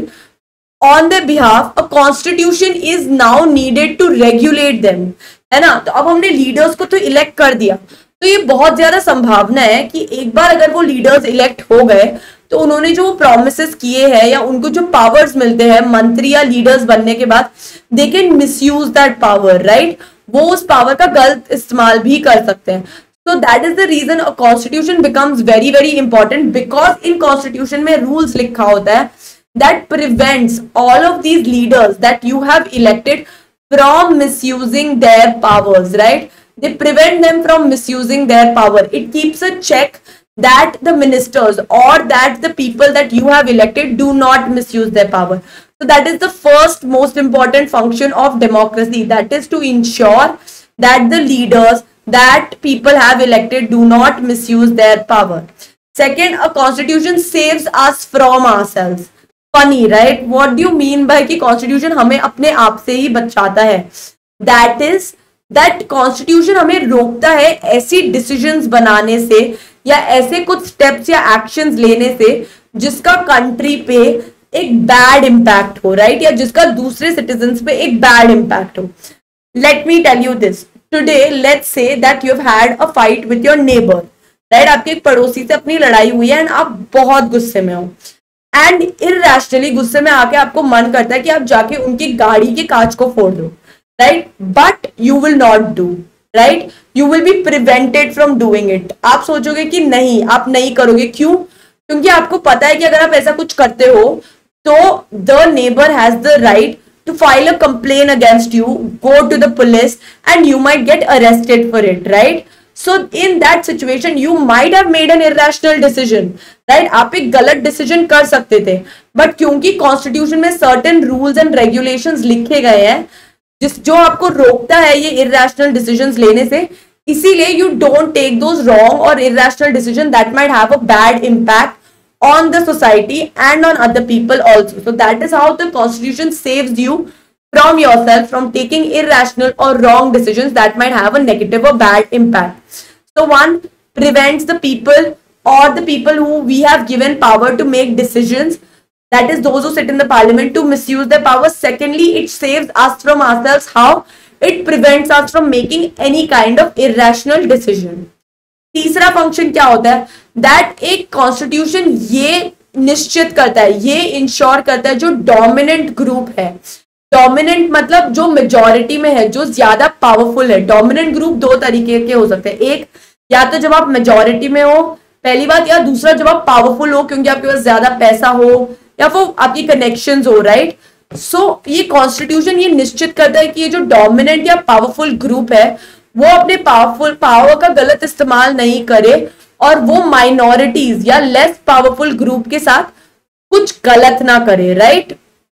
A: on their behalf. A constitution is now needed to regulate them, है ना? तो अब हमने leaders को तो elect कर दिया, तो ये बहुत ज्यादा संभावना है कि एक बार अगर वो लीडर्स इलेक्ट हो गए तो उन्होंने जो प्रोमिसेस किए हैं या उनको जो पावर्स मिलते हैं मंत्री या लीडर्स बनने के बाद, they can misuse that power, right? वो उस पावर का गलत इस्तेमाल भी कर सकते हैं। So that is the reason a constitution becomes very very important, because in constitution में rules लिखा होता है that prevents all of these leaders that you have elected from misusing their powers, right? They prevent them from misusing their power. It keeps a check that the ministers or that the people that you have elected do not misuse their power. So that is the first most important function of democracy, that is to ensure that the leaders that people have elected do not misuse their power. Second, a constitution saves us from ourselves. Funny, right? What do you mean by कि constitution हमें अपने आप से ही बचाता है? That is that constitution हमें रोकता है ऐसी decisions बनाने से या ऐसे कुछ steps या actions लेने से जिसका कंट्री पे एक बैड इंपैक्ट हो, राइट? या जिसका दूसरे सिटीजन्स पे एक बैड इंपैक्ट हो। Let me tell you this, today let's say that you have had a fight with your neighbour, right? आपके एक पड़ोसी से अपनी लड़ाई हुई है एंड आप बहुत गुस्से में हो एंड इरैशनली गुस्से में आके आपको मन करता है कि आप जाके उनकी गाड़ी के कांच को फोड़ दो, right? But you will not do, right? You will be prevented from doing it. आप सोचोगे कि नहीं, आप नहीं करोगे। क्यों? क्योंकि आपको पता है कि अगर आप ऐसा कुछ करते हो तो the neighbor has the right to file a complaint against you, go to the police and you might get arrested for it, right? So in that situation you might have made an irrational decision, right? आप एक गलत decision कर सकते थे, but क्योंकि constitution में certain rules and regulations लिखे गए हैं जो आपको रोकता है ये इरैशनल डिसीजंस लेने से, इसीलिए you don't take those wrong और irrational decision that might have a bad impact on the society and on other people also. So that is how the constitution saves you from yourself from taking irrational or wrong decisions that might have a negative or bad impact. So one, prevents the people or the people who we have given power to make decisions, that is those who sit in the parliament, to misuse their power. Secondly, it saves us from ourselves. How? It prevents us from making any kind of irrational decision. तीसरा function क्या होता है? That एक constitution ये निश्चित करता है, ये इंश्योर करता है जो डोमिनेंट ग्रुप है, डोमिनेंट मतलब जो मेजॉरिटी में है, जो ज्यादा पावरफुल है। डोमिनेंट ग्रुप दो तरीके के हो सकते हैं, एक या तो जब आप मेजॉरिटी में हो पहली बात, या दूसरा जब आप पावरफुल हो क्योंकि आपके पास ज्यादा पैसा हो या वो आपकी कनेक्शंस हो, राइट? सो ये कॉन्स्टिट्यूशन ये निश्चित करता है कि ये जो डोमिनेंट या पावरफुल ग्रुप है वो अपने पावर का गलत इस्तेमाल नहीं करे और वो माइनॉरिटीज या लेस पावरफुल ग्रुप के साथ कुछ गलत ना करे, right?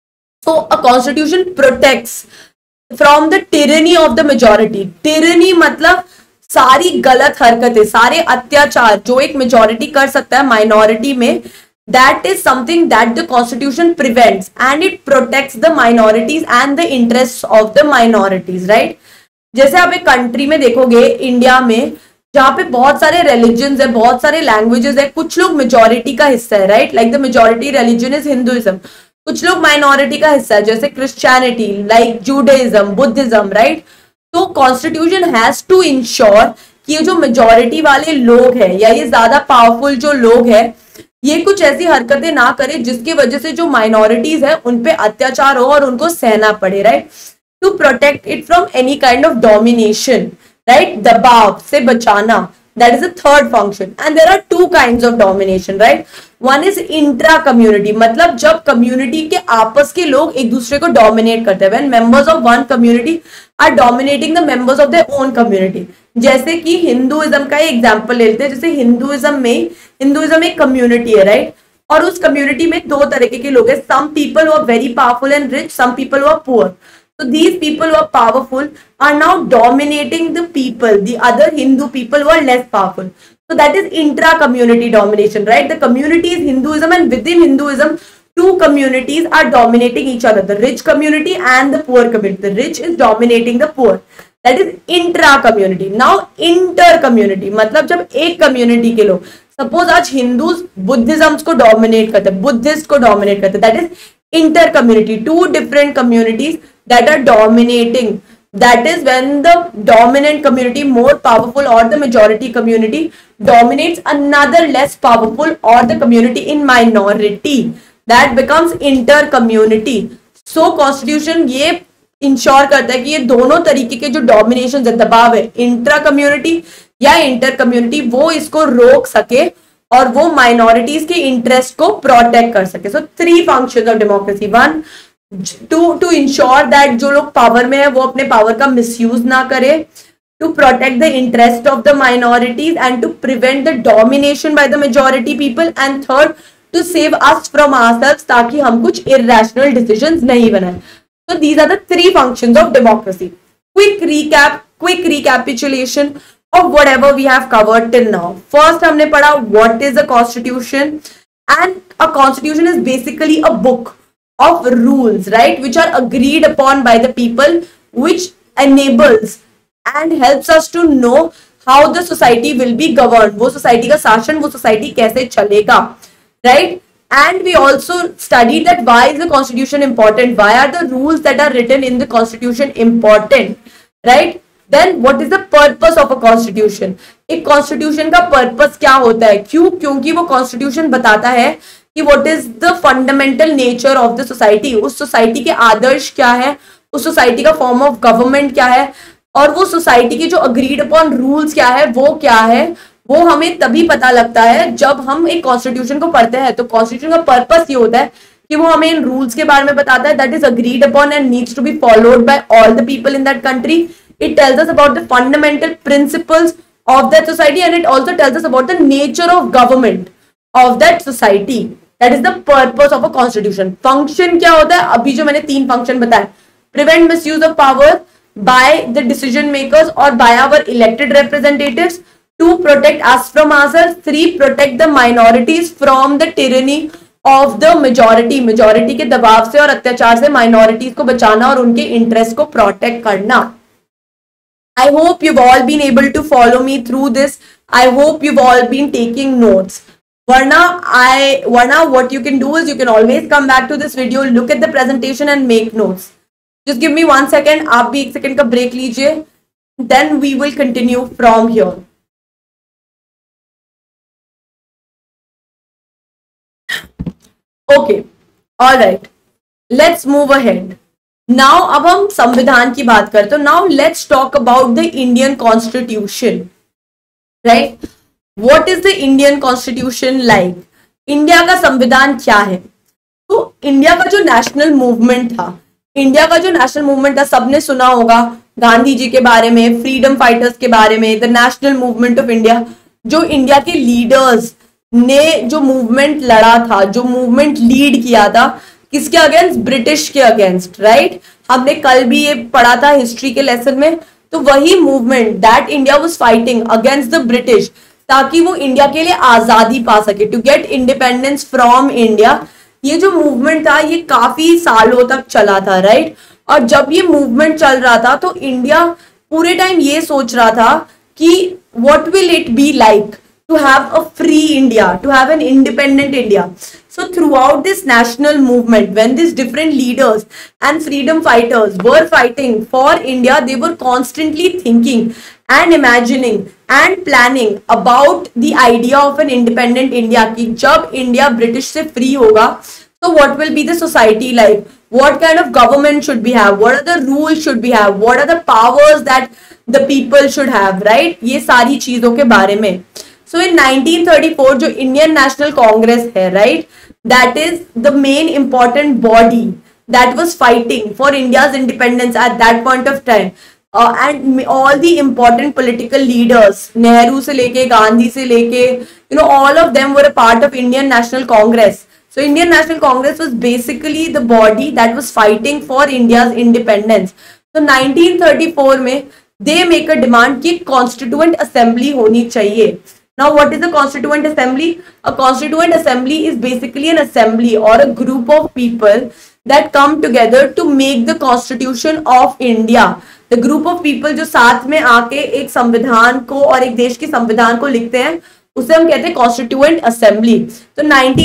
A: So a constitution protects from the tyranny of the majority. Tyranny मतलब सारी गलत हरकतें, सारे अत्याचार जो एक मेजॉरिटी कर सकता है माइनॉरिटी में, that is something that the constitution prevents and it protects the minorities and the interests of the minorities, right? जैसे आप एक कंट्री में देखोगे इंडिया में, जहां पे बहुत सारे रिलीजन्स है, बहुत सारे लैंग्वेजेस है, कुछ लोग मेजॉरिटी का हिस्सा है, right? Like the majority religion is Hinduism, कुछ लोग माइनॉरिटी का हिस्सा है जैसे Christianity, like Judaism, Buddhism, right? तो कॉन्स्टिट्यूशन हैज टू इंश्योर कि ये जो मेजॉरिटी वाले लोग हैं या ये ज्यादा पावरफुल जो लोग हैं, ये कुछ ऐसी हरकतें ना करे जिसकी वजह से जो माइनॉरिटीज है उन पे अत्याचार हो और उनको सहना पड़े, right? To protect it from any kind of domination, right? दबाव से बचाना, that is the third function. And there are two kinds of domination, right? One is intra community, मतलब जब community के आपस के लोग एक दूसरे को dominate करते हैं, when members of one community are dominating the members of their own community. जैसे कि हिंदुइज्म का एग्जाम्पल ले लेते हैं, जैसे हिंदुइज्म एक कम्युनिटी है, राइट? और उस कम्युनिटी में दो तरीके के लोग हैं, some people who are very powerful and rich, some people who are poor. So these people who are powerful are now dominating the people, the other Hindu people who are less powerful. So that is intra-community domination, right? The community is Hinduism, and within Hinduism, two communities are dominating each other, the rich community and the poor community. The rich is dominating the poor. That is intra-community. Now inter-community, मतलब जब एक community के लोग, suppose आज Hindus Buddhism को dominate करते हैं, Buddhist को dominate करते हैं, that is inter-community, two different communities that are dominating. That is when the dominant community, more powerful, or the majority community dominates another less powerful or the community in minority. That becomes inter-community. So constitution ये ensure करता है कि ये दोनों तरीके के जो domination है, दबाव है, इंट्रा कम्युनिटी या इंटर कम्युनिटी, वो इसको रोक सके और वो माइनॉरिटीज के इंटरेस्ट को प्रोटेक्ट कर सके. So three functions of democracy. One, to ensure that जो लोग पावर में है वो अपने पावर का मिसयूज ना करे, to protect the interest of the minorities and to prevent the domination by the majority people, and third, to save us from ourselves, ताकि हम कुछ इरैशनल डिसीजंस नहीं बनाए. So these are the three functions of democracy. Quick recapitulation of whatever we have covered till now. First हमने पढ़ा what is a constitution, and a constitution is basically a book of rules, right, which are agreed upon by the people, which enables and helps us to know how the society will be governed. वो society का शासन, वो society कैसे चलेगा, right? And we also studied that why is the constitution important, why are the rules that are written in the constitution important, right? Then what is the purpose of a constitution? एक constitution का purpose क्या होता है? क्यों? क्योंकि वो constitution बताता है कि what is the fundamental nature of the society, उस society के आदर्श क्या है, उस society का form of government क्या है, और वो society के जो agreed upon rules क्या है, वो क्या है, वो हमें तभी पता लगता है जब हम एक कॉन्स्टिट्यूशन को पढ़ते हैं. तो कॉन्स्टिट्यूशन का पर्पस ये होता है कि वो हमें इन रूल्स के बारे में बताता है, that is agreed upon and needs to be followed by all the people in that country. It tells us about the fundamental principles of that society, and it also tells us about the nature of government of that society. That is the purpose of a constitution. Function क्या होता है? अभी जो मैंने तीन function बताए, prevent misuse of power by the decision makers और by our elected representatives. 2, protect us from ourselves. 3, protect the minorities from the tyranny of the majority. Majority के दबाव से और अत्याचार से minorities को बचाना और उनके interest को protect करना. I hope you've all been able to follow me through this. I hope you've all been taking notes. वरना what you can do is you can always come back to this video, look at the presentation and make notes. Just give me 1 second. आप भी 1 second का break लीजिए. Then we will continue from here. Okay, all right. Let's move ahead. Now, अब हम संविधान की बात करते हैं. Now, let's talk about the Indian Constitution. Right? What is the Indian Constitution like? India का संविधान क्या है? तो इंडिया का जो नेशनल मूवमेंट था, सबने सुना होगा गांधी जी के बारे में, फ्रीडम फाइटर्स के बारे में, the national movement of India. जो इंडिया के लीडर्स ने जो मूवमेंट लड़ा था, जो मूवमेंट लीड किया था, किसके अगेंस्ट? ब्रिटिश के अगेंस्ट, राइट? हमने कल भी ये पढ़ा था हिस्ट्री के लेसन में. तो वही movement that India was fighting against the British, ताकि वो इंडिया के लिए आजादी पा सके, to get independence from India. ये जो मूवमेंट था ये काफी सालों तक चला था, राइट। और जब ये मूवमेंट चल रहा था तो इंडिया पूरे टाइम ये सोच रहा था कि what will it be like to have a free India, to have an independent India. So throughout this national movement, when these different leaders and freedom fighters were fighting for India, they were constantly thinking and imagining and planning about the idea of an independent India, कि जब India British से free होगा, so what will be the society like? What kind of government should we have? What are the rules should we have? What are the powers that the people should have, right? ये सारी चीजों के बारे में। So in 1934 जो Indian National Congress है, right, that is the main important body that was fighting for India's independence at that point of time, and all the important political leaders, Nehru से लेके गांधी से लेके, you know, all of them were a part of Indian National Congress. So Indian National Congress was basically the body that was fighting for India's independence. So 1934 में they make a demand कि constituent assembly होनी चाहिए। Now what is a constituent assembly? A constituent assembly is basically an assembly or a group of people that come together to make the constitution of India. The group of people जो साथ में आके एक संविधान को और एक देश के संविधान को लिखते हैं, उसे हम कहते हैं कॉन्स्टिट्यूएंट असेंबली। तो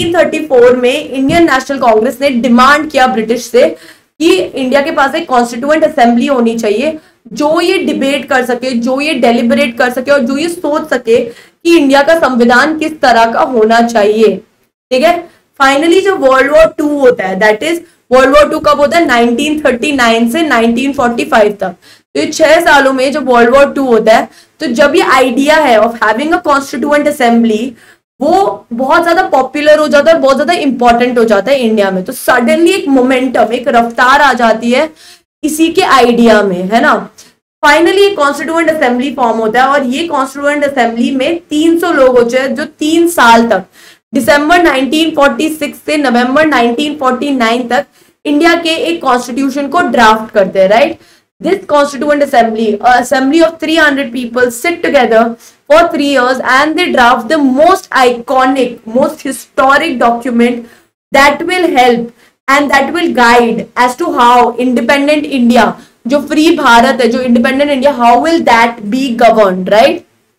A: 1934 में इंडियन नेशनल कांग्रेस ने डिमांड किया ब्रिटिश से कि इंडिया के पास एक कॉन्स्टिट्यूएंट असेंबली होनी चाहिए जो ये डिबेट कर सके, जो ये डेलिबरेट कर सके और जो ये सोच सके कि इंडिया का संविधान किस तरह का होना चाहिए। ठीक है, फाइनली जब वर्ल्ड वॉर 2 होता है, दैट इज वर्ल्ड वॉर 2 कब होता है? 1939 से 1945 तक। तो ये 6 सालों में जब वर्ल्ड वॉर 2 होता है, तो जब ये आइडिया है of having a constituent assembly वो बहुत ज्यादा पॉपुलर हो जाता है, बहुत ज्यादा इंपॉर्टेंट हो जाता है इंडिया में। तो सडनली एक मोमेंटम, एक रफ्तार आ जाती है इसी के आइडिया में, है ना। फाइनली कॉन्स्टिट्यूएंट असेंबली फॉर्म होता है और ये कॉन्स्टिट्यूएंट असेंबली में 300 लोग होते हैं जो 3 साल तक, दिसंबर 1946 से नवंबर 1949 तक इंडिया के एक कॉन्स्टिट्यूशन को ड्राफ्ट करते हैं, right. This constituent assembly, an assembly of 300 people, sit together for 3 years and they draft the most iconic, most historic document that will help and that will guide as to how independent India, जो free Bharat है, जो independent India, how will that be governed, right?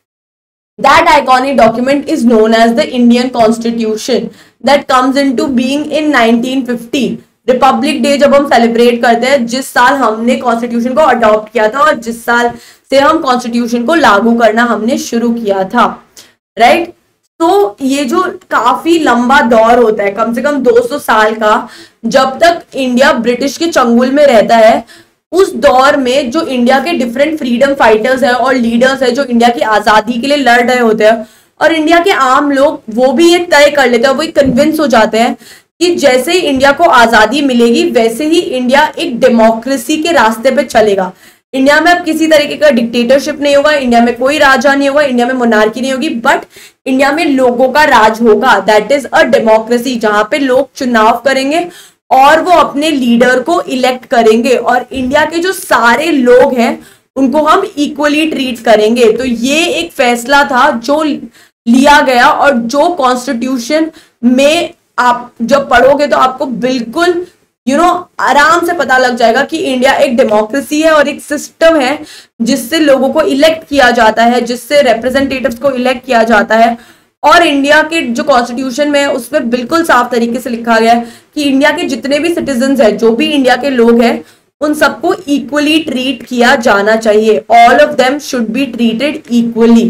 A: That iconic document is known as the Indian Constitution that comes into being in 1950. Republic Day जब हम celebrate करते हैं, जिस साल हमने कॉन्स्टिट्यूशन को अडॉप्ट किया था और जिस साल से हम कॉन्स्टिट्यूशन को लागू करना हमने शुरू किया था, राइट। तो ये जो काफी लंबा दौर होता है, कम से कम 200 साल का, जब तक इंडिया ब्रिटिश के चंगुल में रहता है, उस दौर में जो इंडिया के डिफरेंट फ्रीडम फाइटर्स है और लीडर्स है जो इंडिया की आजादी के लिए लड़ रहे होते हैं, और इंडिया के आम लोग वो भी ये तय कर लेते हैं, वो कन्विंस हो जाते हैं कि जैसे ही इंडिया को आजादी मिलेगी वैसे ही इंडिया एक डेमोक्रेसी के रास्ते पे चलेगा। इंडिया में अब किसी तरीके का डिक्टेटरशिप नहीं होगा, इंडिया में कोई राजा नहीं होगा, इंडिया में मोनार्की नहीं होगी, बट इंडिया में लोगों का राज होगा। दैट इज अ डेमोक्रेसी, जहां पे लोग चुनाव करेंगे और वो अपने लीडर को इलेक्ट करेंगे और इंडिया के जो सारे लोग हैं उनको हम इक्वली ट्रीट करेंगे। तो ये एक फैसला था जो लिया गया और जो कॉन्स्टिट्यूशन में आप जब पढ़ोगे तो आपको बिल्कुल आराम से पता लग जाएगा कि इंडिया एक डेमोक्रेसी है और एक सिस्टम है जिससे लोगों को इलेक्ट किया जाता है, जिससे रिप्रेजेंटेटिव्स को इलेक्ट किया जाता है। और इंडिया के जो कॉन्स्टिट्यूशन में उसमें बिल्कुल साफ तरीके से लिखा गया है कि इंडिया के जितने भी सिटीजन्स हैं, जो भी इंडिया के लोग हैं, उन सबको इक्वली ट्रीट किया जाना चाहिए। All of them should be treated equally.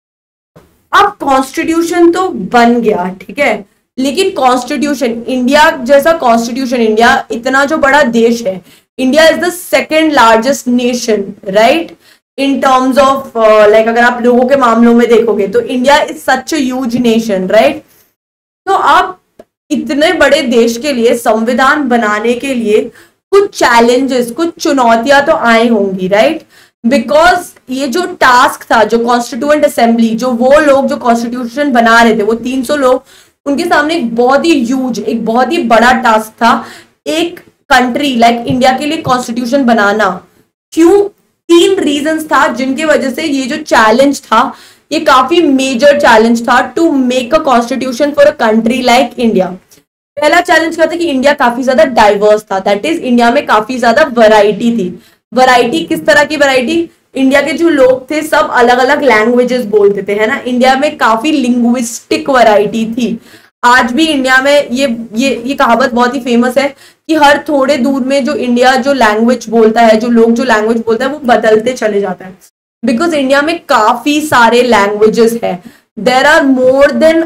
A: अब कॉन्स्टिट्यूशन तो बन गया, ठीक है, लेकिन कॉन्स्टिट्यूशन, इंडिया जैसा कॉन्स्टिट्यूशन, इंडिया इतना जो बड़ा देश है, India is the second largest nation, right, in terms of like अगर आप लोगों के मामलों में देखोगे तो India is such a huge nation, right. तो आप इतने बड़े देश के लिए संविधान बनाने के लिए कुछ चैलेंजेस, कुछ चुनौतियां तो आए होंगी, राइट, बिकॉज ये जो टास्क था, जो कॉन्स्टिट्यूएंट असेंबली, जो वो लोग जो कॉन्स्टिट्यूशन बना रहे थे, वो 300 लोग, उनके सामने एक बहुत ही ह्यूज, एक बहुत ही बड़ा टास्क था एक कंट्री लाइक इंडिया के लिए कॉन्स्टिट्यूशन बनाना। क्यों? 3 रीजन रीजंस था जिनकी वजह से ये जो चैलेंज था ये काफी मेजर चैलेंज था to make a constitution for a country like India. पहला चैलेंज क्या था कि इंडिया काफी ज्यादा डाइवर्स था, दैट इज इंडिया में काफी ज्यादा वैरायटी थी। वैरायटी किस तरह की वैरायटी? इंडिया के जो लोग थे सब अलग अलग लैंग्वेजेस बोलते थे, है ना। इंडिया में काफी लिंग्विस्टिक वैरायटी थी। आज भी इंडिया में ये कहावत बहुत ही फेमस है कि हर थोड़े दूर में जो इंडिया जो लैंग्वेज बोलता है, जो लोग जो लैंग्वेज बोलते हैं वो बदलते चले जाते हैं, बिकॉज इंडिया में काफी सारे लैंग्वेजेस है। there are more than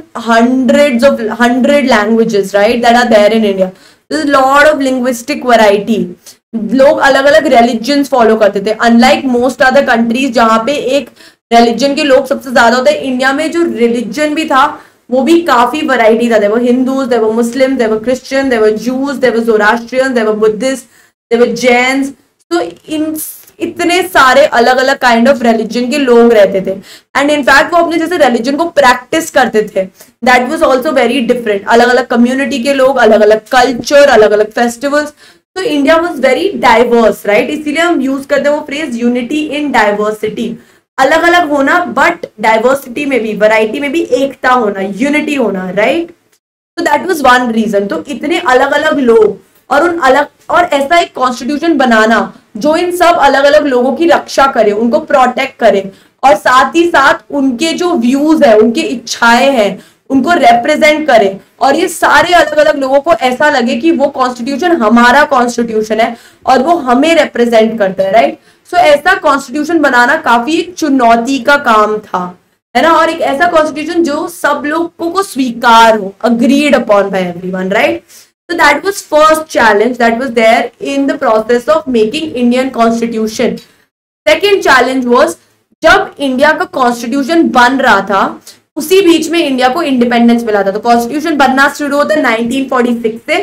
A: hundred languages, right, that are there in India. There's a lot of linguistic variety. लोग अलग अलग रिलीजन फॉलो करते थे, अनलाइक मोस्ट अदर कंट्रीज जहां पे एक रिलीजन के लोग सबसे ज्यादा होते हैं। इंडिया में जो रिलीजन भी था वो भी काफी वैरायटी था। There were Hindus, there were Muslim, there were Christian, there were Jews, there were Zoroastrian, there were Buddhist, there were Jains. तो इन इतने सारे अलग अलग काइंड ऑफ रिलीजन के लोग रहते थे, एंड इनफैक्ट वो अपने जैसे रिलीजन को प्रैक्टिस करते थे। That was also very different. अलग अलग कम्युनिटी के लोग, अलग अलग कल्चर, अलग अलग फेस्टिवल्स। तो India was very diverse, right. इसीलिए हम यूज करते हैं वो फ्रेज यूनिटी इन डाइवर्सिटी। अलग अलग होना बट डाइवर्सिटी में भी, वैरायटी में भी एकता होना, यूनिटी होना, राइट। तो दैट वाज वन रीजन। तो इतने अलग अलग लोग और उन अलग, और ऐसा एक कॉन्स्टिट्यूशन बनाना जो इन सब अलग अलग लोगों की रक्षा करे, उनको प्रोटेक्ट करे, और साथ ही साथ उनके जो व्यूज है, उनकी इच्छाएं हैं, उनको रिप्रेजेंट करे, और ये सारे अलग अलग लोगों को ऐसा लगे कि वो कॉन्स्टिट्यूशन हमारा कॉन्स्टिट्यूशन है और वो हमें रिप्रेजेंट करता है, राइट। सो ऐसा कॉन्स्टिट्यूशन बनाना काफी एक चुनौती का काम था, है ना, और एक ऐसा कॉन्स्टिट्यूशन जो सब लोगों को स्वीकार हो, agreed upon by everyone, right. So that was first challenge that was there in the process of making Indian Constitution. Second challenge was जब इंडिया का कॉन्स्टिट्यूशन बन रहा था उसी बीच में इंडिया को इंडिपेंडेंस मिला था। तो कॉन्स्टिट्यूशन बनना शुरू होता है 1946 से।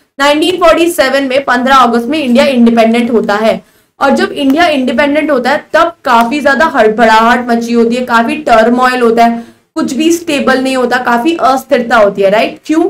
A: 1947 में 15 अगस्त में इंडिया इंडिपेंडेंट होता है, और जब इंडिया इंडिपेंडेंट होता है तब काफी ज्यादा हड़बड़ाहट मची होती है, काफी टर्मोइल होता है, कुछ भी स्टेबल नहीं होता, काफी अस्थिरता होती है, राइट। क्यों?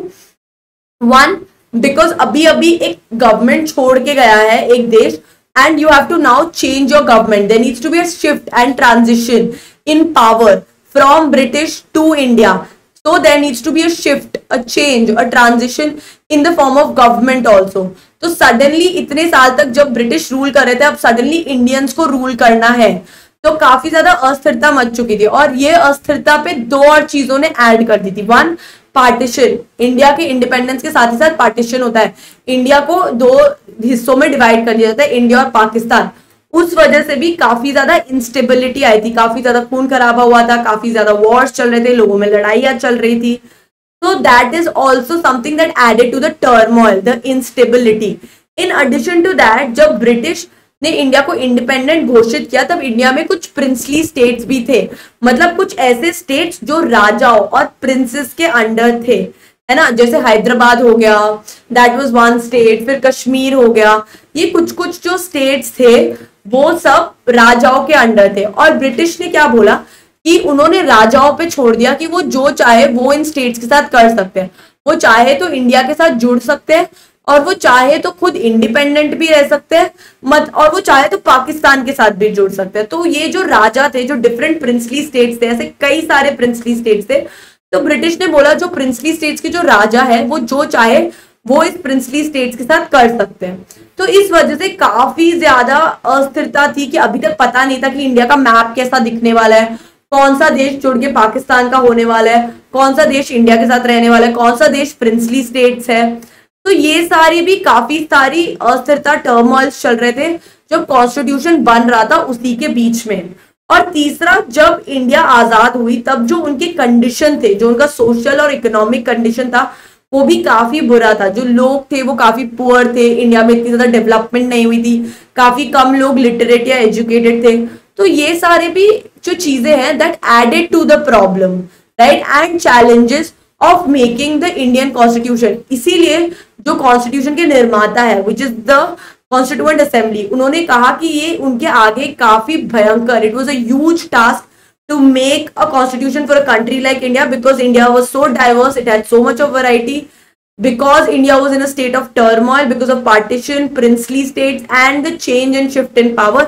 A: वन, बिकॉज अभी अभी एक गवर्नमेंट छोड़ के गया है एक देश, and you have to now change your government. There needs to be a shift and transition in power from British to India. So there needs to be a shift, a change, a transition in the form of government also. तो suddenly इतने साल तक जब British rule कर रहे थे, अब suddenly Indians को रूल करना है, तो काफी ज्यादा अस्थिरता मच चुकी थी, और ये अस्थिरता पे दो और चीजों ने ऐड कर दी थी। One, partition. इंडिया के इंडिपेंडेंस के साथ ही साथ पार्टीशन होता है, इंडिया को दो हिस्सों में डिवाइड कर दिया जाता है, इंडिया और पाकिस्तान। उस वजह से भी काफी ज्यादा इंस्टेबिलिटी आई थी, काफी ज्यादा खून खराबा हुआ था, काफी ज्यादा वॉर्स चल रहे थे, लोगों में लड़ाइयां चल रही थी। So that is also something that added to the turmoil, the instability. In addition to that, जब ब्रिटिश ने इंडिया को इंडिपेंडेंट घोषित किया तब इंडिया में कुछ प्रिंसली स्टेट्स भी थे, मतलब कुछ ऐसे स्टेट्स जो राजाओं और प्रिंसेस के अंडर थे, है ना, जैसे हैदराबाद हो गया, दैट वाज वन स्टेट, फिर कश्मीर हो गया। ये कुछ कुछ जो स्टेट्स थे वो सब राजाओं के अंडर थे, और ब्रिटिश ने क्या बोला कि उन्होंने राजाओं पे छोड़ दिया कि वो जो चाहे वो इन स्टेट्स के साथ कर सकते हैं। वो चाहे तो इंडिया के साथ जुड़ सकते हैं, और वो चाहे तो खुद इंडिपेंडेंट भी रह सकते हैं, और वो चाहे तो पाकिस्तान के साथ भी जुड़ सकते हैं। तो ये जो राजा थे, जो डिफरेंट प्रिंसली स्टेट्स थे, ऐसे कई सारे प्रिंसली स्टेट्स थे, तो ब्रिटिश ने बोला जो प्रिंसली स्टेट्स के जो राजा है वो जो चाहे वो इस प्रिंसली स्टेट्स के साथ कर सकते हैं। तो इस वजह से काफी ज्यादा अस्थिरता थी कि अभी तक पता नहीं था कि इंडिया का मैप कैसा दिखने वाला है, कौन सा देश जुड़ के पाकिस्तान का होने वाला है, कौन सा देश इंडिया के साथ रहने वाला है, कौन सा देश प्रिंसली स्टेट्स है। तो ये सारी भी काफी सारी अस्थिरता, टर्मोइल्स चल रहे थे जब कॉन्स्टिट्यूशन बन रहा था उसी के बीच में। और तीसरा, जब इंडिया आजाद हुई तब जो उनके कंडीशन थे, जो उनका सोशल और इकोनॉमिक कंडीशन था वो भी काफी बुरा था। जो लोग थे वो काफी पुअर थे, इंडिया में इतनी ज्यादा डेवलपमेंट नहीं हुई थी, काफी कम लोग लिटरेट या एजुकेटेड थे। तो ये सारे भी जो चीजें हैं that added to the problem, right, and challenges of making the Indian constitution. इसीलिए जो कॉन्स्टिट्यूशन के निर्माता है which is the constituent assembly, उन्होंने कहा कि ये उनके आगे काफी भयंकर, it was a huge task to make a constitution for a country like India, because India was so diverse, it had so much of variety, because India was in a state of turmoil because of partition, princely states, and the change and shift in power,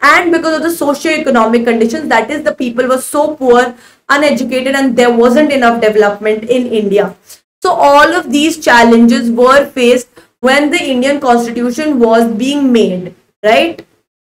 A: and because of the socio-economic conditions, that is, the people were so poor, uneducated, and there wasn't enough development in India. So all of these challenges were faced when the Indian Constitution was being made, right?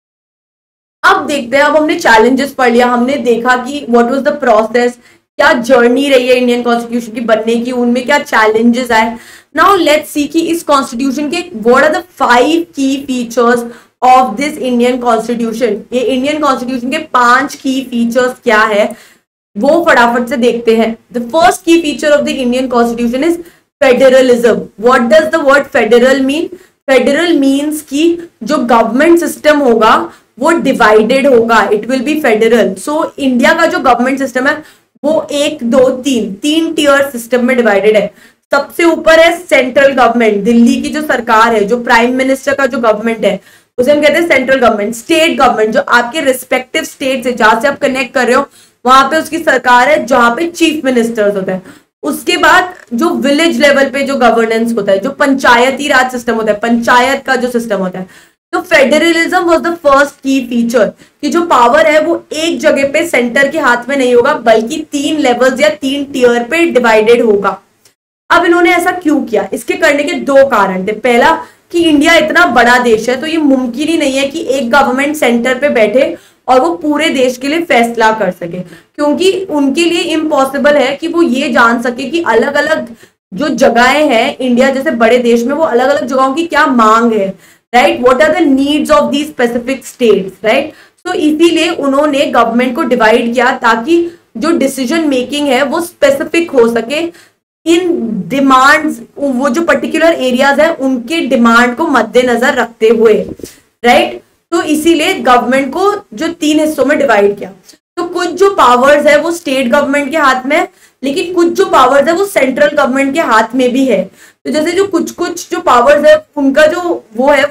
A: अब देखते हैं, अब हमने challenges पढ़ लिया, हमने देखा कि व्हाट वाज द प्रोसेस, क्या जर्नी रही है इंडियन कॉन्स्टिट्यूशन की बनने की, उनमें क्या चैलेंजेस आए. नाउ लेट्स सी कि इस कॉन्स्टिट्यूशन के what are the 5 key features of this Indian constitution. ये इंडियन कॉन्स्टिट्यूशन के 5 की फीचर्स क्या है वो फटाफट से देखते हैं. The first key feature of the Indian constitution is federalism. What does the word federal mean? Federal means कि जो गवर्नमेंट सिस्टम होगा वो डिवाइडेड होगा, it will be federal. So India का जो गवर्नमेंट सिस्टम है वो 1 2 3 टीयर सिस्टम में डिवाइडेड है. सबसे ऊपर है सेंट्रल गवर्नमेंट, दिल्ली की जो सरकार है, जो प्राइम मिनिस्टर का जो गवर्नमेंट है उसे हम कहते हैं सेंट्रल गवर्नमेंट. स्टेट गवर्नमेंट, जो आपके रिस्पेक्टिव स्टेट से जहां से आप कनेक्ट कर रहे हो वहां पे उसकी सरकार है, जहां पे चीफ मिनिस्टर्स होता है. उसके बाद जो विलेज लेवल पे जो गवर्नेंस होता है, जो पंचायती राज सिस्टम होता है, पंचायत का जो सिस्टम होता है. तो federalism was the first key feature कि जो पावर है वो एक जगह पे सेंटर के हाथ में नहीं होगा बल्कि 3 लेवल्स या 3 टीयर पे डिवाइडेड होगा. अब इन्होंने ऐसा क्यों किया? इसके करने के 2 कारण थे. पहला कि इंडिया इतना बड़ा देश है तो ये मुमकिन ही नहीं है कि एक गवर्नमेंट सेंटर पे बैठे और वो पूरे देश के लिए फैसला कर सके, क्योंकि उनके लिए इम्पॉसिबल है कि वो ये जान सके कि अलग अलग जो जगहें हैं इंडिया जैसे बड़े देश में, वो अलग अलग जगहों की क्या मांग है, right? What are the needs of the specific states, right? तो इसीलिए उन्होंने गवर्नमेंट को डिवाइड किया ताकि जो डिसीजन मेकिंग है वो स्पेसिफिक हो सके इन डिमांड्स, वो जो पर्टिकुलर एरियाज है उनके डिमांड को मद्देनजर रखते हुए, राइट? तो इसीलिए गवर्नमेंट को जो 3 हिस्सों में डिवाइड किया. तो कुछ जो पावर्स है वो स्टेट गवर्नमेंट के हाथ में है, लेकिन कुछ जो पावर्स है वो सेंट्रल गवर्नमेंट के हाथ में भी है. तो जैसे जो कुछ जो पावर्स है उनका जो वो है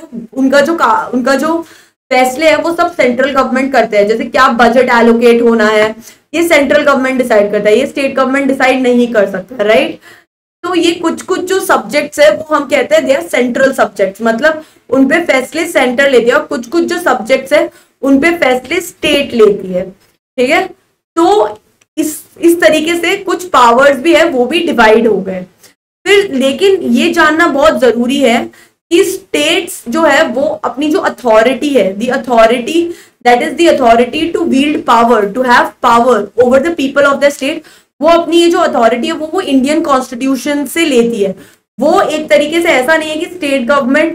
A: उनका जो फैसले है वो सब सेंट्रल गवर्नमेंट करते हैं. जैसे क्या बजट एलोकेट होना है ये सेंट्रल गवर्नमेंट डिसाइड करता है, ये स्टेट गवर्नमेंट डिसाइड नहीं कर सकता, राइट? तो ये कुछ जो सब्जेक्ट्स है वो हम कहते हैं दे आर सेंट्रल सब्जेक्ट्स, मतलब उनपे फैसले सेंटर लेती है, और कुछ जो सब्जेक्ट्स है उनपे फैसले स्टेट लेती है. ठीक है, तो इस तरीके से कुछ पावर्स भी है वो भी डिवाइड हो गए. फिर लेकिन ये जानना बहुत जरूरी है कि स्टेट्स जो है वो अपनी जो अथॉरिटी है, the authority that is the authority to wield power, to have power over the people of the state, वो अपनी ये जो अथॉरिटी है वो इंडियन कॉन्स्टिट्यूशन से लेती है. वो एक तरीके से ऐसा नहीं है कि स्टेट गवर्नमेंट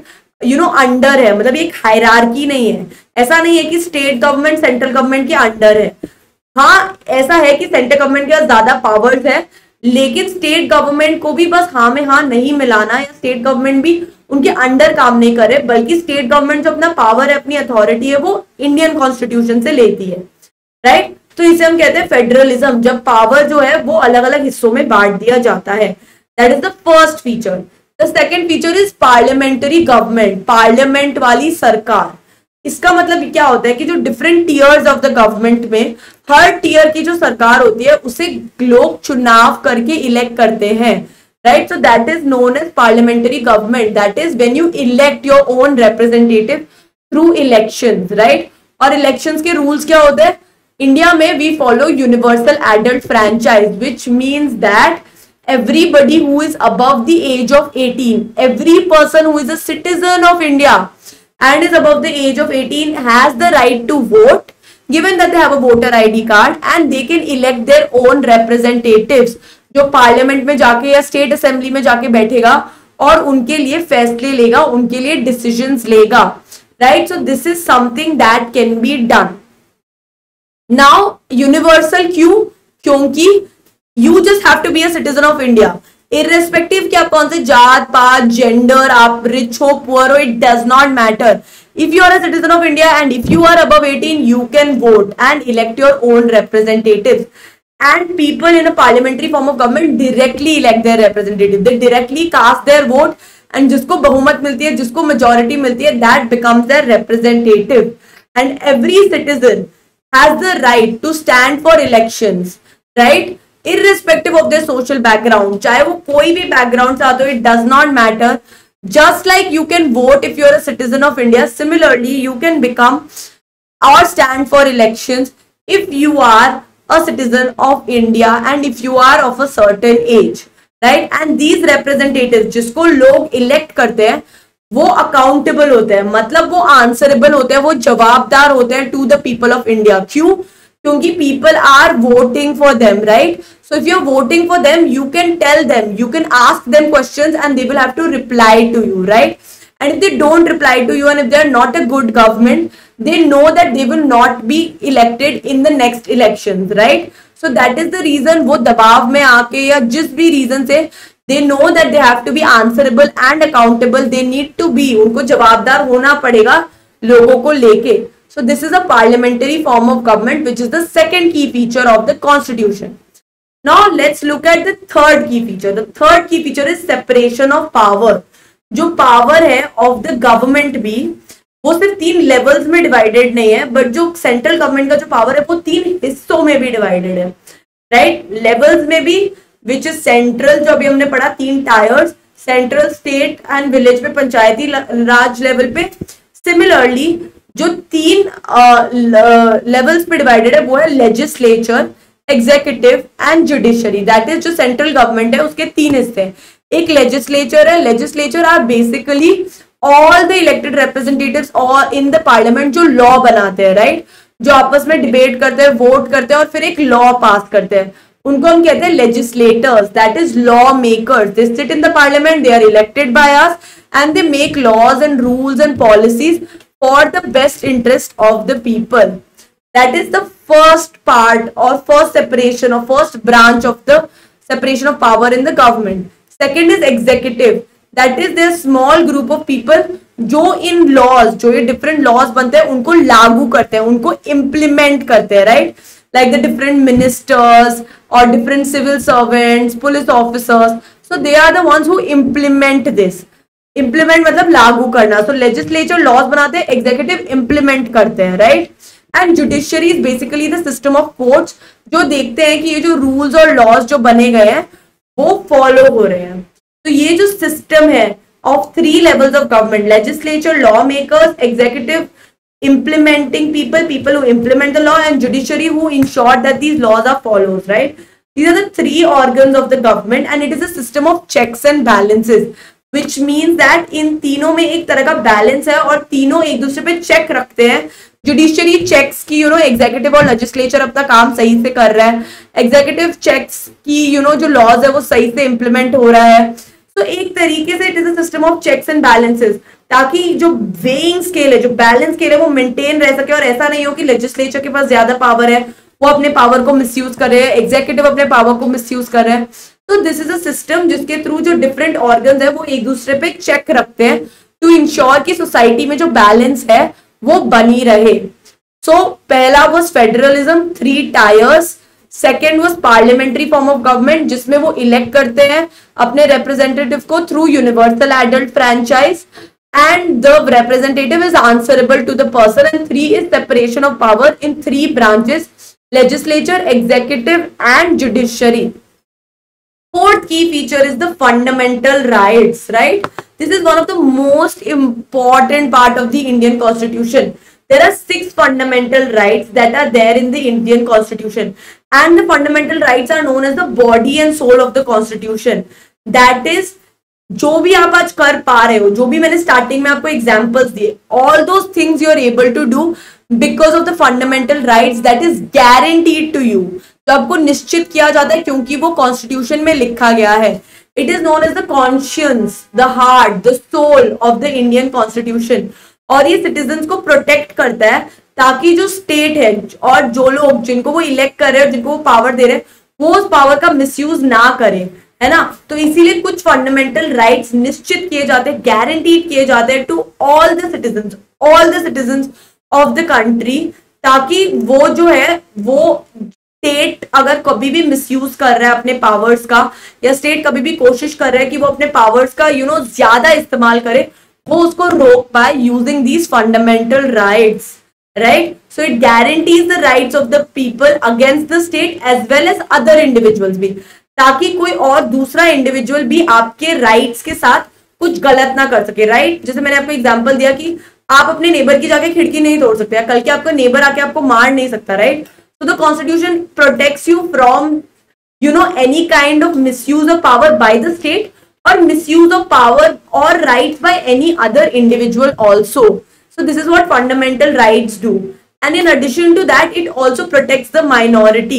A: अंडर है, मतलब एक हायरार्की नहीं है. ऐसा नहीं है कि स्टेट गवर्नमेंट सेंट्रल गवर्नमेंट के अंडर है. हाँ, ऐसा है कि सेंट्रल गवर्नमेंट के पास ज्यादा पावर्स है, लेकिन स्टेट गवर्नमेंट को भी बस हाँ में हाँ नहीं मिलाना, या स्टेट गवर्नमेंट भी उनके अंडर काम नहीं करे, बल्कि स्टेट गवर्नमेंट जो अपना पावर है, अपनी अथॉरिटी है, वो इंडियन कॉन्स्टिट्यूशन से लेती है, राइट? तो इसे हम कहते हैं फेडरलिज्म, जब पावर जो है वो अलग अलग हिस्सों में बांट दिया जाता है. That is the first feature. The second feature is parliamentary government, parliament वाली सरकार. इसका मतलब क्या होता है कि जो different tiers of the government में हर टीयर की जो सरकार होती है उसे लोग चुनाव करके इलेक्ट करते हैं, right? So that is known as parliamentary government. That is when you elect your own representative through elections, right? और इलेक्शंस के रूल्स क्या होते हैं? इंडिया में we follow universal adult franchise, which means that everybody who is above the age of 18, every person who is a citizen of India and is above the age of 18 has the right to vote, given that they have a voter ID card, and they can elect their own representatives, जो parliament में जाके या state assembly में जाके बैठेगा और उनके लिए फैसले लेगा, उनके लिए डिसीजंस लेगा, right? So this is something that can be done. Now universal क्यों? क्योंकि you just have to be a citizen of India, irrespective कि आप कौन से जात पात जेंडर, आप रिच हो पुअर हो, it does not matter. If you are a citizen of India and if you are above 18, you can vote and elect your own representatives. And people in a parliamentary form of government directly elect their representatives. They directly cast their vote, and जिसको बहुमत मिलती है, जिसको majority मिलती है, that becomes their representative. And every citizen has the right to stand for elections, right? Irrespective of their social background, चाहे वो कोई भी background से आते हो, it does not matter. Just like you can vote if you are a citizen of India, similarly you can become or stand for elections if you are a citizen of India and if you are of a certain age, right? And these representatives जिसको लोग elect करते हैं वो accountable होते हैं, मतलब वो answerable होते हैं, वो जवाबदार होते हैं to the people of India. क्यों? क्योंकि people are voting for them, right? So if you are voting for them you can tell them, you can ask them questions and they will have to reply to you, right? And if they don't reply to you and if they are not a good government, they know that they will not be elected in the next elections, right? So that is the reason वो दबाव में आके या जिस भी reason से they know that they have to be answerable and accountable, they need to be, उनको जवाबदार होना पड़ेगा लोगों को लेके. So this is a parliamentary form of government which is the second key feature of the constitution. Now let's look at the third key feature. The third key feature is separation of power. जो power है of the government भी वो सिर्फ 3 levels में divided नहीं है, but जो central government का जो पावर है वो 3 हिस्सों में भी डिवाइडेड है, राइट? लेवल्स में भी, विच इज सेंट्रल, जो अभी हमने पढ़ा 3 tiers, central, state and village पे, पंचायती राज लेवल पे. सिमिलरली जो 3 लेवल्स पे डिवाइडेड है वो है legislature, executive and judiciary. That is जो सेंट्रल गवर्नमेंट है उसके 3 हिस्से हैं. एक लेजिस्लेचर है. Legislature are basically all the elected representatives और इन द पार्लियामेंट जो लॉ बनाते हैं, राइट? जो आपस में डिबेट करते हैं, वोट करते हैं और फिर एक लॉ पास करते हैं, उनको हम कहते हैं legislators. That is law makers. They sit in the parliament, they are elected by us and they make laws and rules and policies for the best interest of the people. That is the first part or first separation or first branch of the separation of power in the government. Second is executive. That is their small group of people जो इन laws, जो ये different laws बनते हैं उनको लागू करते हैं, उनको implement करते हैं, right? Like the different ministers or different civil servants, police officers. So they are the ones who implement this. Implement मतलब लागू करना. So legislature laws बनाते हैं, executive implement करते हैं, right? And judiciary is basically the system of courts जो देखते हैं कि ये जो रूल्स और लॉज जो बने गए हैं वो फॉलो हो रहे हैं. तो ये जो सिस्टम है of 3 levels of government, legislature, law makers, executive implementing people who implement the law, and judiciary who ensure that these laws are followed, right? These are the 3 organs of the government and it is a system of checks and balances, which means that इन तीनों में एक तरह का balance है और तीनों एक दूसरे पे चेक रखते हैं. जुडिशरी चेक्स की एग्जीक्यूटिव और लेजिस्लेचर अपना काम सही से कर रहा है, एग्जीक्यूटिव चेक्स की जो लॉज है वो सही से इंप्लीमेंट हो रहा है. तो एक तरीके से it is a system of checks and balances, ताकि जो वेइंग स्केल है, जो बैलेंस स्केल है वो मेंटेन रह सके और ऐसा नहीं हो कि लेजिस्लेचर के पास ज्यादा पावर है, वो अपने पावर को मिसयूज कर रहे हैं, एग्जीक्यूटिव अपने पावर को मिसयूज कर रहे हैं. तो दिस इज अ सिस्टम जिसके थ्रू जो डिफरेंट ऑर्गन्स है वो एक दूसरे पे चेक रखते हैं टू इंश्योर कि सोसाइटी में जो बैलेंस है वो बनी रहे. सो पहला was federalism, 3 tiers. Second was parliamentary form of government जिसमें वो इलेक्ट करते हैं अपने रिप्रेजेंटेटिव को through universal adult franchise and the representative is answerable to the person. And 3 is separation of power in 3 branches: legislature, executive and judiciary. Fourth key feature is the fundamental rights, right? This is one of the most important part of the Indian Constitution. There are 6 fundamental rights that are there in the Indian Constitution, and the fundamental rights are known as the body and soul of the Constitution. That is, जो भी आप आज कर पा रहे हो, जो भी मैंने स्टार्टिंग में आपको एग्जांपल्स दिए, all those things you are able to do because of the fundamental rights that is guaranteed to you. तो आपको निश्चित किया जाता है क्योंकि वो कॉन्स्टिट्यूशन में लिखा गया है. It is known as the conscience, the heart, the soul of the Indian constitution. और ये सिटीजन्स को प्रोटेक्ट करता है ताकि जो स्टेट है और जो लोग जिनको वो इलेक्ट कर रहे हैं, जिनको वो पावर दे रहे हैं, वो उस पावर का मिसयूज ना करें, है ना. तो इसीलिए कुछ फंडामेंटल राइट्स निश्चित किए जाते हैं, गारंटीड किए जाते हैं to all the citizens of the country, ताकि वो जो है वो स्टेट अगर कभी भी मिसयूज कर रहा है अपने पावर्स का, या स्टेट कभी भी कोशिश कर रहा है कि वो अपने पावर्स का ज्यादा इस्तेमाल करे, वो उसको रोक पाए using these fundamental rights, right. So it guarantees the rights of the people against the state as well as other individuals भी, ताकि कोई और दूसरा इंडिविजुअल भी आपके राइट्स के साथ कुछ गलत ना कर सके, राइट. जैसे मैंने आपको एग्जांपल दिया कि आप अपने नेबर की जाके खिड़की नहीं तोड़ सकते, कल के आपका नेबर आके आपको मार नहीं सकता, right? So the constitution protects you from, you know, any kind of misuse of power by the state or misuse of power or rights by any other individual also. So this is what fundamental rights do. And in addition to that, it also protects the minority.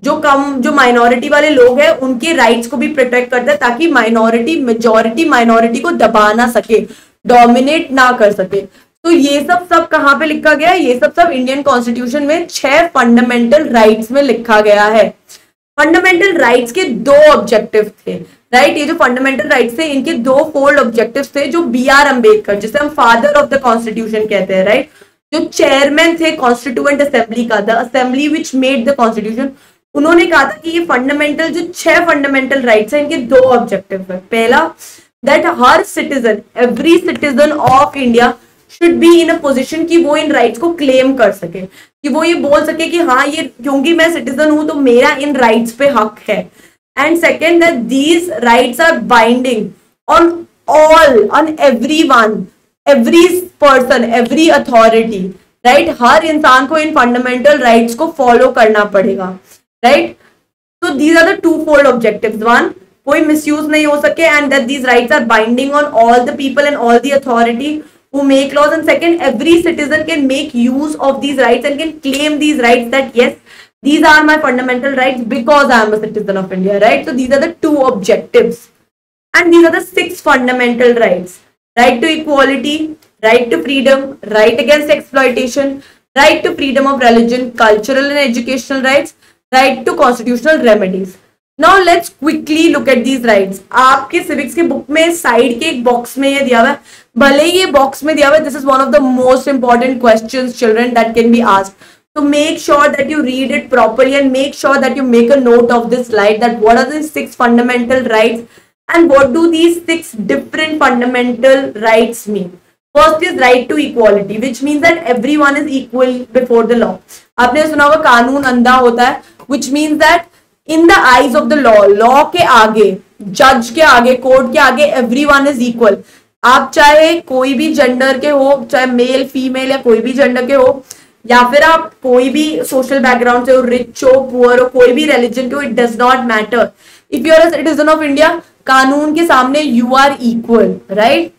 A: जो minority वाले लोग हैं उनके rights को भी protect करता है, ताकि मेजॉरिटी माइनॉरिटी को दबा ना सके, डोमिनेट ना कर सके। तो ये सब कहां पे लिखा गया है? ये सब इंडियन कॉन्स्टिट्यूशन में 6 फंडामेंटल राइट्स में लिखा गया है। फंडामेंटल राइट्स के 2 ऑब्जेक्टिव थे, राइट? ये जो फंडामेंटल राइट्स थे इनके 2 फोल्ड ऑब्जेक्टिव थे, जो B.R. अम्बेडकर, जिसे हम फादर ऑफ द कॉन्स्टिट्यूशन कहते हैं, राइट, जो चेयरमैन थे कॉन्स्टिट्यूएंट असेंबली का, the assembly which made the constitution, उन्होंने कहा था कि ये फंडामेंटल जो 6 फंडामेंटल राइट्स हैं इनके 2 ऑब्जेक्टिव है। पहला, दैट हर citizen, every citizen of India should be in a position कि वो इन राइट्स को क्लेम कर सके, कि वो ये बोल सके कि हाँ ये क्योंकि मैं सिटीजन हूं तो मेरा इन राइट्स पे हक है। And second, that these rights are binding on all, on everyone, every person, every authority, right? हर इंसान को इन फंडामेंटल राइट्स को फॉलो करना पड़ेगा, राइट? तो these are the 2 fold objectives. 1, कोई मिसयूज नहीं हो सके, and that these rights are binding on all the people and all the authority who make laws, and second, every citizen can make use of these rights and can claim these rights, that yes, these are my fundamental rights because I am a citizen of India, right? So these are the 2 objectives, and these are the 6 fundamental rights: right to equality, right to freedom, right against exploitation, right to freedom of religion, cultural and educational rights, right to constitutional remedies. Now let's quickly look at these rights. आपके civics के book में side के एक box में ये दिया हुआ है, भले ही ये बॉक्स में दिया हुआ है, this is one of the most important questions, children, that can be asked. So make sure that you read it properly and make sure that you make a note of this slide, that what are the 6 fundamental rights and what do these 6 different fundamental rights mean. First is right to equality, which means that everyone is equal before the law. आपने सुना होगा कानून अंधा होता है, which means that in the eyes of the law के आगे, जज के आगे, कोर्ट के आगे, everyone is equal. आप चाहे कोई भी जेंडर के हो, चाहे मेल फीमेल या कोई भी जेंडर के हो, या फिर आप कोई भी सोशल बैकग्राउंड से हो, रिच हो, पुअर हो, कोई भी रिलीजन के हो, it does not matter. If you are a citizen of India, कानून के सामने you are equal, right?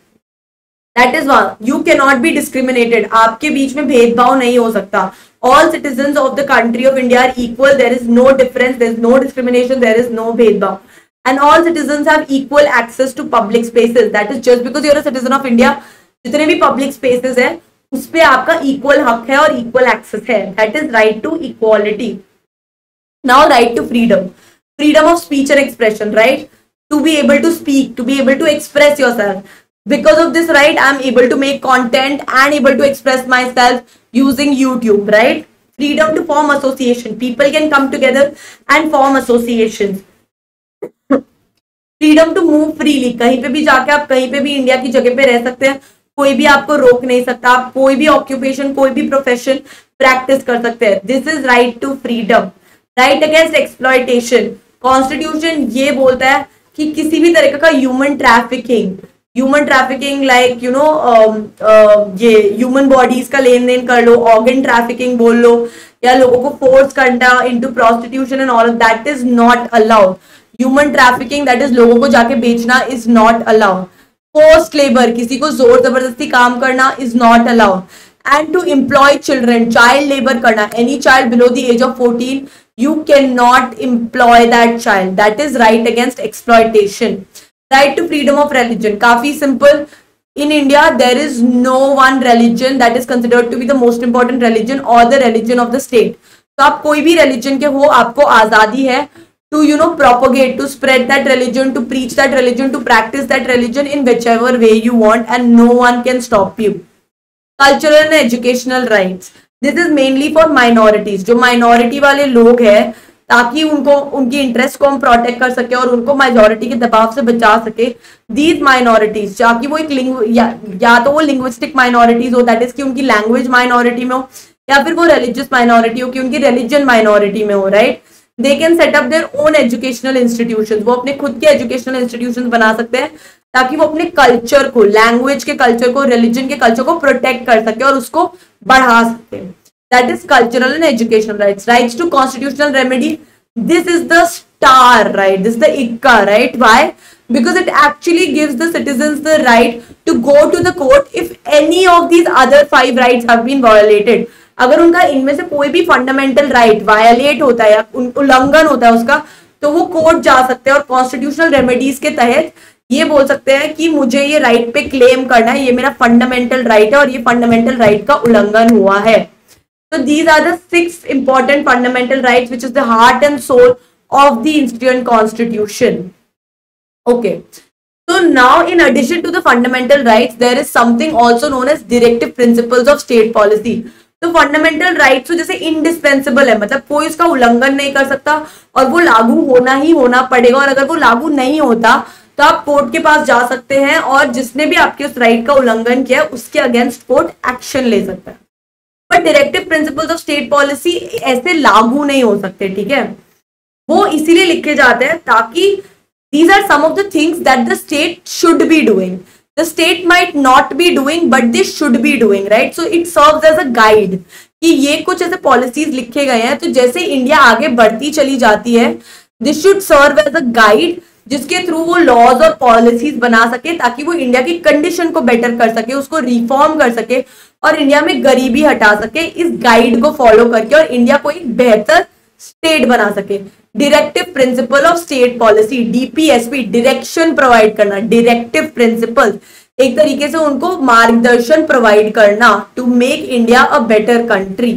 A: That is one, you can not be discriminated, आपके बीच में भेदभाव नहीं हो सकता. All citizens of the country of India are equal. There is no difference. There is no discrimination. There is no bhedbhav. And all citizens have equal access to public spaces. That is just because you are a citizen of India. जितने भी public spaces है, उस पे आपका equal हक है और equal access है. That is right to equality. Now right to freedom. Freedom of speech and expression, right? To be able to speak, to be able to express yourself. Because of this right, I am able to make content and able to express myself using YouTube, right? Freedom to form association. People can come together and form associations. Freedom to move freely. कहीं पे भी जाके आप कहीं पे भी India की जगह पे रह सकते हैं, कोई भी आपको रोक नहीं सकता, आप कोई भी ऑक्यूपेशन, कोई भी प्रोफेशन प्रैक्टिस कर सकते हैं. This is right to freedom. Right against exploitation. Constitution ये बोलता है कि किसी भी तरह का human trafficking like you know ये ह्यूमन बॉडीज का लेन देन कर लो, ऑर्गन ट्रैफिकिंग बोल लो, या लोगों को फोर्स करना into prostitution and all of that is not allowed. Human trafficking, that is लोगों को जाके बेचना, is not allowed. Forced labour, किसी को जोर जबरदस्ती काम करना, is not allowed. And to employ children, child labour करना, any child below the age of 14, you cannot employ that child. That is right against exploitation. Right to freedom of religion. काफी simple. In India, there is no one religion that is considered to be the most important religion or the religion of the state. तो आप कोई भी religion के हो, आपको आजादी है to propagate, to spread that religion, to preach that religion, to practice that religion in whichever way you want, and no one can stop you. Cultural and educational rights. This is mainly for minorities. जो minority वाले लोग हैं, ताकि उनको उनकी interest को हम protect कर सके और उनको मेजॉरिटी के दबाव से बचा सके. दीज माइनॉरिटीज, ताकि वो एक या तो वो लिंग्विस्टिक माइनॉरिटीज हो, दैट इज कि उनकी लैंग्वेज माइनॉरिटी में हो, या फिर वो रिलीजियस माइनॉरिटी हो कि उनकी रिलीजन माइनॉरिटी में हो, right? They can set up their own educational institutions. वो अपने खुद के एजुकेशनल इंस्टीट्यूशंस बना सकते हैं ताकि वो अपने कल्चर को, लैंग्वेज के कल्चर को, रिलीजन के कल्चर को प्रोटेक्ट कर सके और उसको बढ़ा सके. That is cultural and educational rights. Rights to constitutional remedy, this is the star, right? This is the ikka, right? Why? Because it actually gives the citizens the right to go to the court if any of these other 5 rights have been violated. अगर उनका इनमें से कोई भी fundamental right violate होता है या उल्लंघन होता है उसका, तो वो कोर्ट जा सकते हैं और कॉन्स्टिट्यूशनल रेमेडीज के तहत ये बोल सकते हैं कि मुझे ये राइट पे क्लेम करना है, ये मेरा फंडामेंटल राइट है और ये फंडामेंटल राइट का उल्लंघन हुआ है. So these are the 6 important fundamental rights, which is the heart and soul of the Indian Constitution. Okay. So now, in addition to the fundamental rights, there is something also known as directive principles of state policy. तो fundamental rights तो जैसे indispensable है, मतलब कोई उसका उल्लंघन नहीं कर सकता और वो लागू होना ही होना पड़ेगा, और अगर वो लागू नहीं होता तो आप कोर्ट के पास जा सकते हैं और जिसने भी आपके उस राइट का उल्लंघन किया उसके अगेंस्ट कोर्ट एक्शन ले सकता है. But directive principles of state policy ऐसे लागू नहीं हो सकते, ठीक है. वो इसीलिए लिखे जाते हैं ताकि these are some of the things that the state should be doing. The state might not be doing, but they should be doing, right? So it serves as a guide कि ये कुछ ऐसे पॉलिसीज लिखे गए हैं, तो जैसे India आगे बढ़ती चली जाती है, this should serve as a guide जिसके थ्रू वो लॉज और पॉलिसीज बना सके ताकि वो इंडिया की कंडीशन को बेटर कर सके, उसको रिफॉर्म कर सके और इंडिया में गरीबी हटा सके इस गाइड को फॉलो करके, और इंडिया को एक बेहतर स्टेट बना सके. Directive principle of state policy, DPSP, direction provide करना. डायरेक्टिव प्रिंसिपल एक तरीके से उनको मार्गदर्शन प्रोवाइड करना to make India a better country.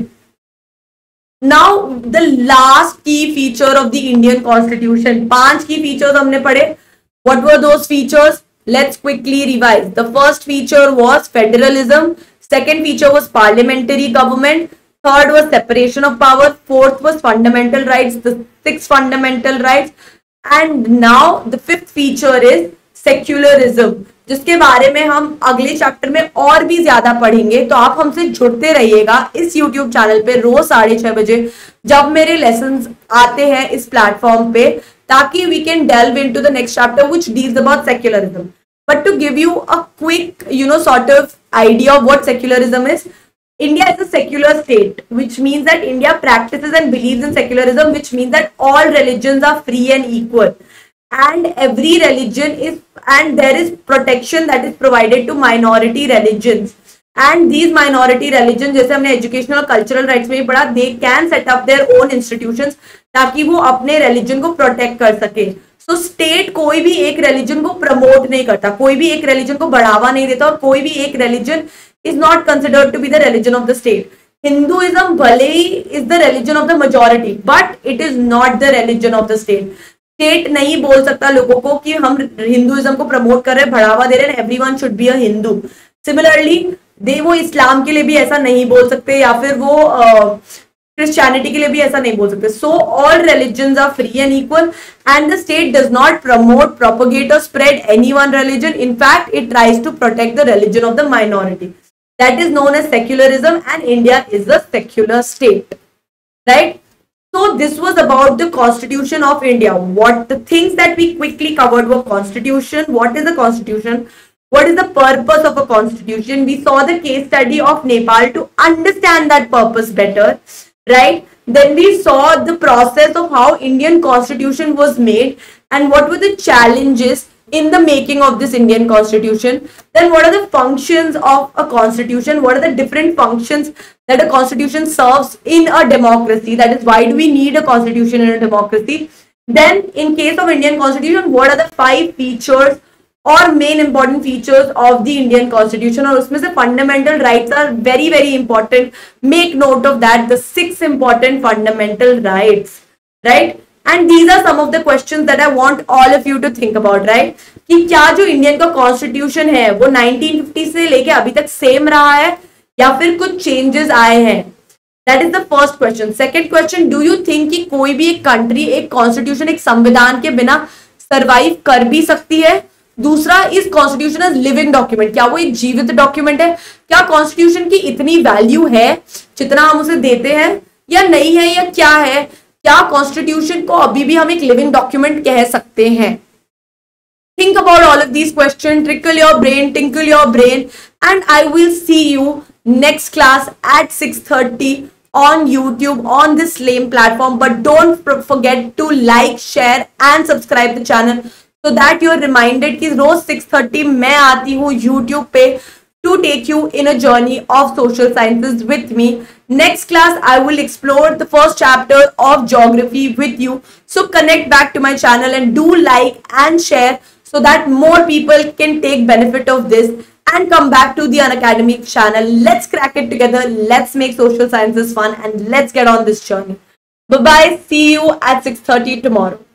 A: Now the last key feature of the Indian constitution. 5 key features हमने पढ़े. What were those features? Let's quickly revise. The first feature was federalism, second feature was parliamentary government, third was separation of power, fourth was fundamental rights, the 6 fundamental rights, and now the 5th feature is secularism, जिसके बारे में हम अगले chapter में और भी ज्यादा पढ़ेंगे. तो आप हमसे जुड़ते रहिएगा इस YouTube चैनल पे रोज 6:30 बजे जब मेरे लेसन्स आते हैं इस प्लेटफॉर्म पे, ताकि we can delve into the next chapter which deals about secularism. But to give you a quick, sort of idea of what secularism is, India is a secular state, which means that India practices and believes in secularism, which means that all religions are free and equal. And every religion is, and there is protection that is provided to minority religions. And these minority religions, जैसे हमने educational और cultural rights में भी पढ़ा, they can set up their own institutions ताकि वो अपने religion को protect कर सके. तो स्टेट कोई भी एक रिलीजन को प्रमोट नहीं करता, कोई भी एक रिलीजन को बढ़ावा नहीं देता, और कोई भी एक religion is not considered to be the religion of the state. Hinduism भले ही is the religion of the majority, but it is not the religion of the state. State नहीं बोल सकता लोगों को कि हम हिंदुइज्म को प्रमोट कर रहे हैं, बढ़ावा दे रहे हैं, everyone should be a Hindu. Similarly वो इस्लाम के लिए भी ऐसा नहीं बोल सकते, या फिर वो क्रिश्चियनिटी के लिए भी ऐसा नहीं बोल सकते. So all religions are free and equal and the state does not promote, propagate और spread any one religion. In fact it tries to protect the religion of the minority. That is known as secularism and India is a secular state, right? So this was about the Constitution of India. What the things that we quickly covered were Constitution. What is the Constitution? What is the purpose of a Constitution? We saw the case study of Nepal to understand that purpose better. Right? Then we saw the process of how Indian Constitution was made and what were the challenges in the making of this Indian Constitution. Then what are the functions of a Constitution? What are the different functions that a Constitution serves in a democracy? That is, why do we need a Constitution in a democracy? Then in case of Indian Constitution, what are the 5 features और main important features of the Indian constitution, और उसमें से fundamental rights are very very important. Make note of that, the 6 important fundamental rights, right? And these are some of the questions that I want all of you to think about, right? कि क्या जो Indian का constitution है वो 1950 से लेके अभी तक सेम रहा है या फिर कुछ चेंजेस आए हैं? That is the first question. Second question, do you think कि कोई भी एक कंट्री एक कॉन्स्टिट्यूशन, एक संविधान के बिना सर्वाइव कर भी सकती है? दूसरा, इस कॉन्स्टिट्यूशन एज लिविंग डॉक्यूमेंट, क्या वो एक जीवित डॉक्यूमेंट है? क्या कॉन्स्टिट्यूशन की इतनी वैल्यू है जितना हम उसे देते हैं, या नहीं है, या क्या है? क्या कॉन्स्टिट्यूशन को अभी भी हम एक लिविंग डॉक्यूमेंट कह सकते हैं? Think about all of these questions, trickle your brain, tinkle your brain, and I will see you next class at 6:30 on YouTube on this same platform. But don't forget to like, share and subscribe the channel so that you are reminded कि रोज 6:30 मैं आती हूँ YouTube पे to take you in a journey of social sciences with me. Next class, I will explore the first chapter of geography with you. So connect back to my channel and do like and share so that more people can take benefit of this and come back to the Unacademy channel. Let's crack it together. Let's make social sciences fun and let's get on this journey. Bye bye. See you at 6:30 tomorrow.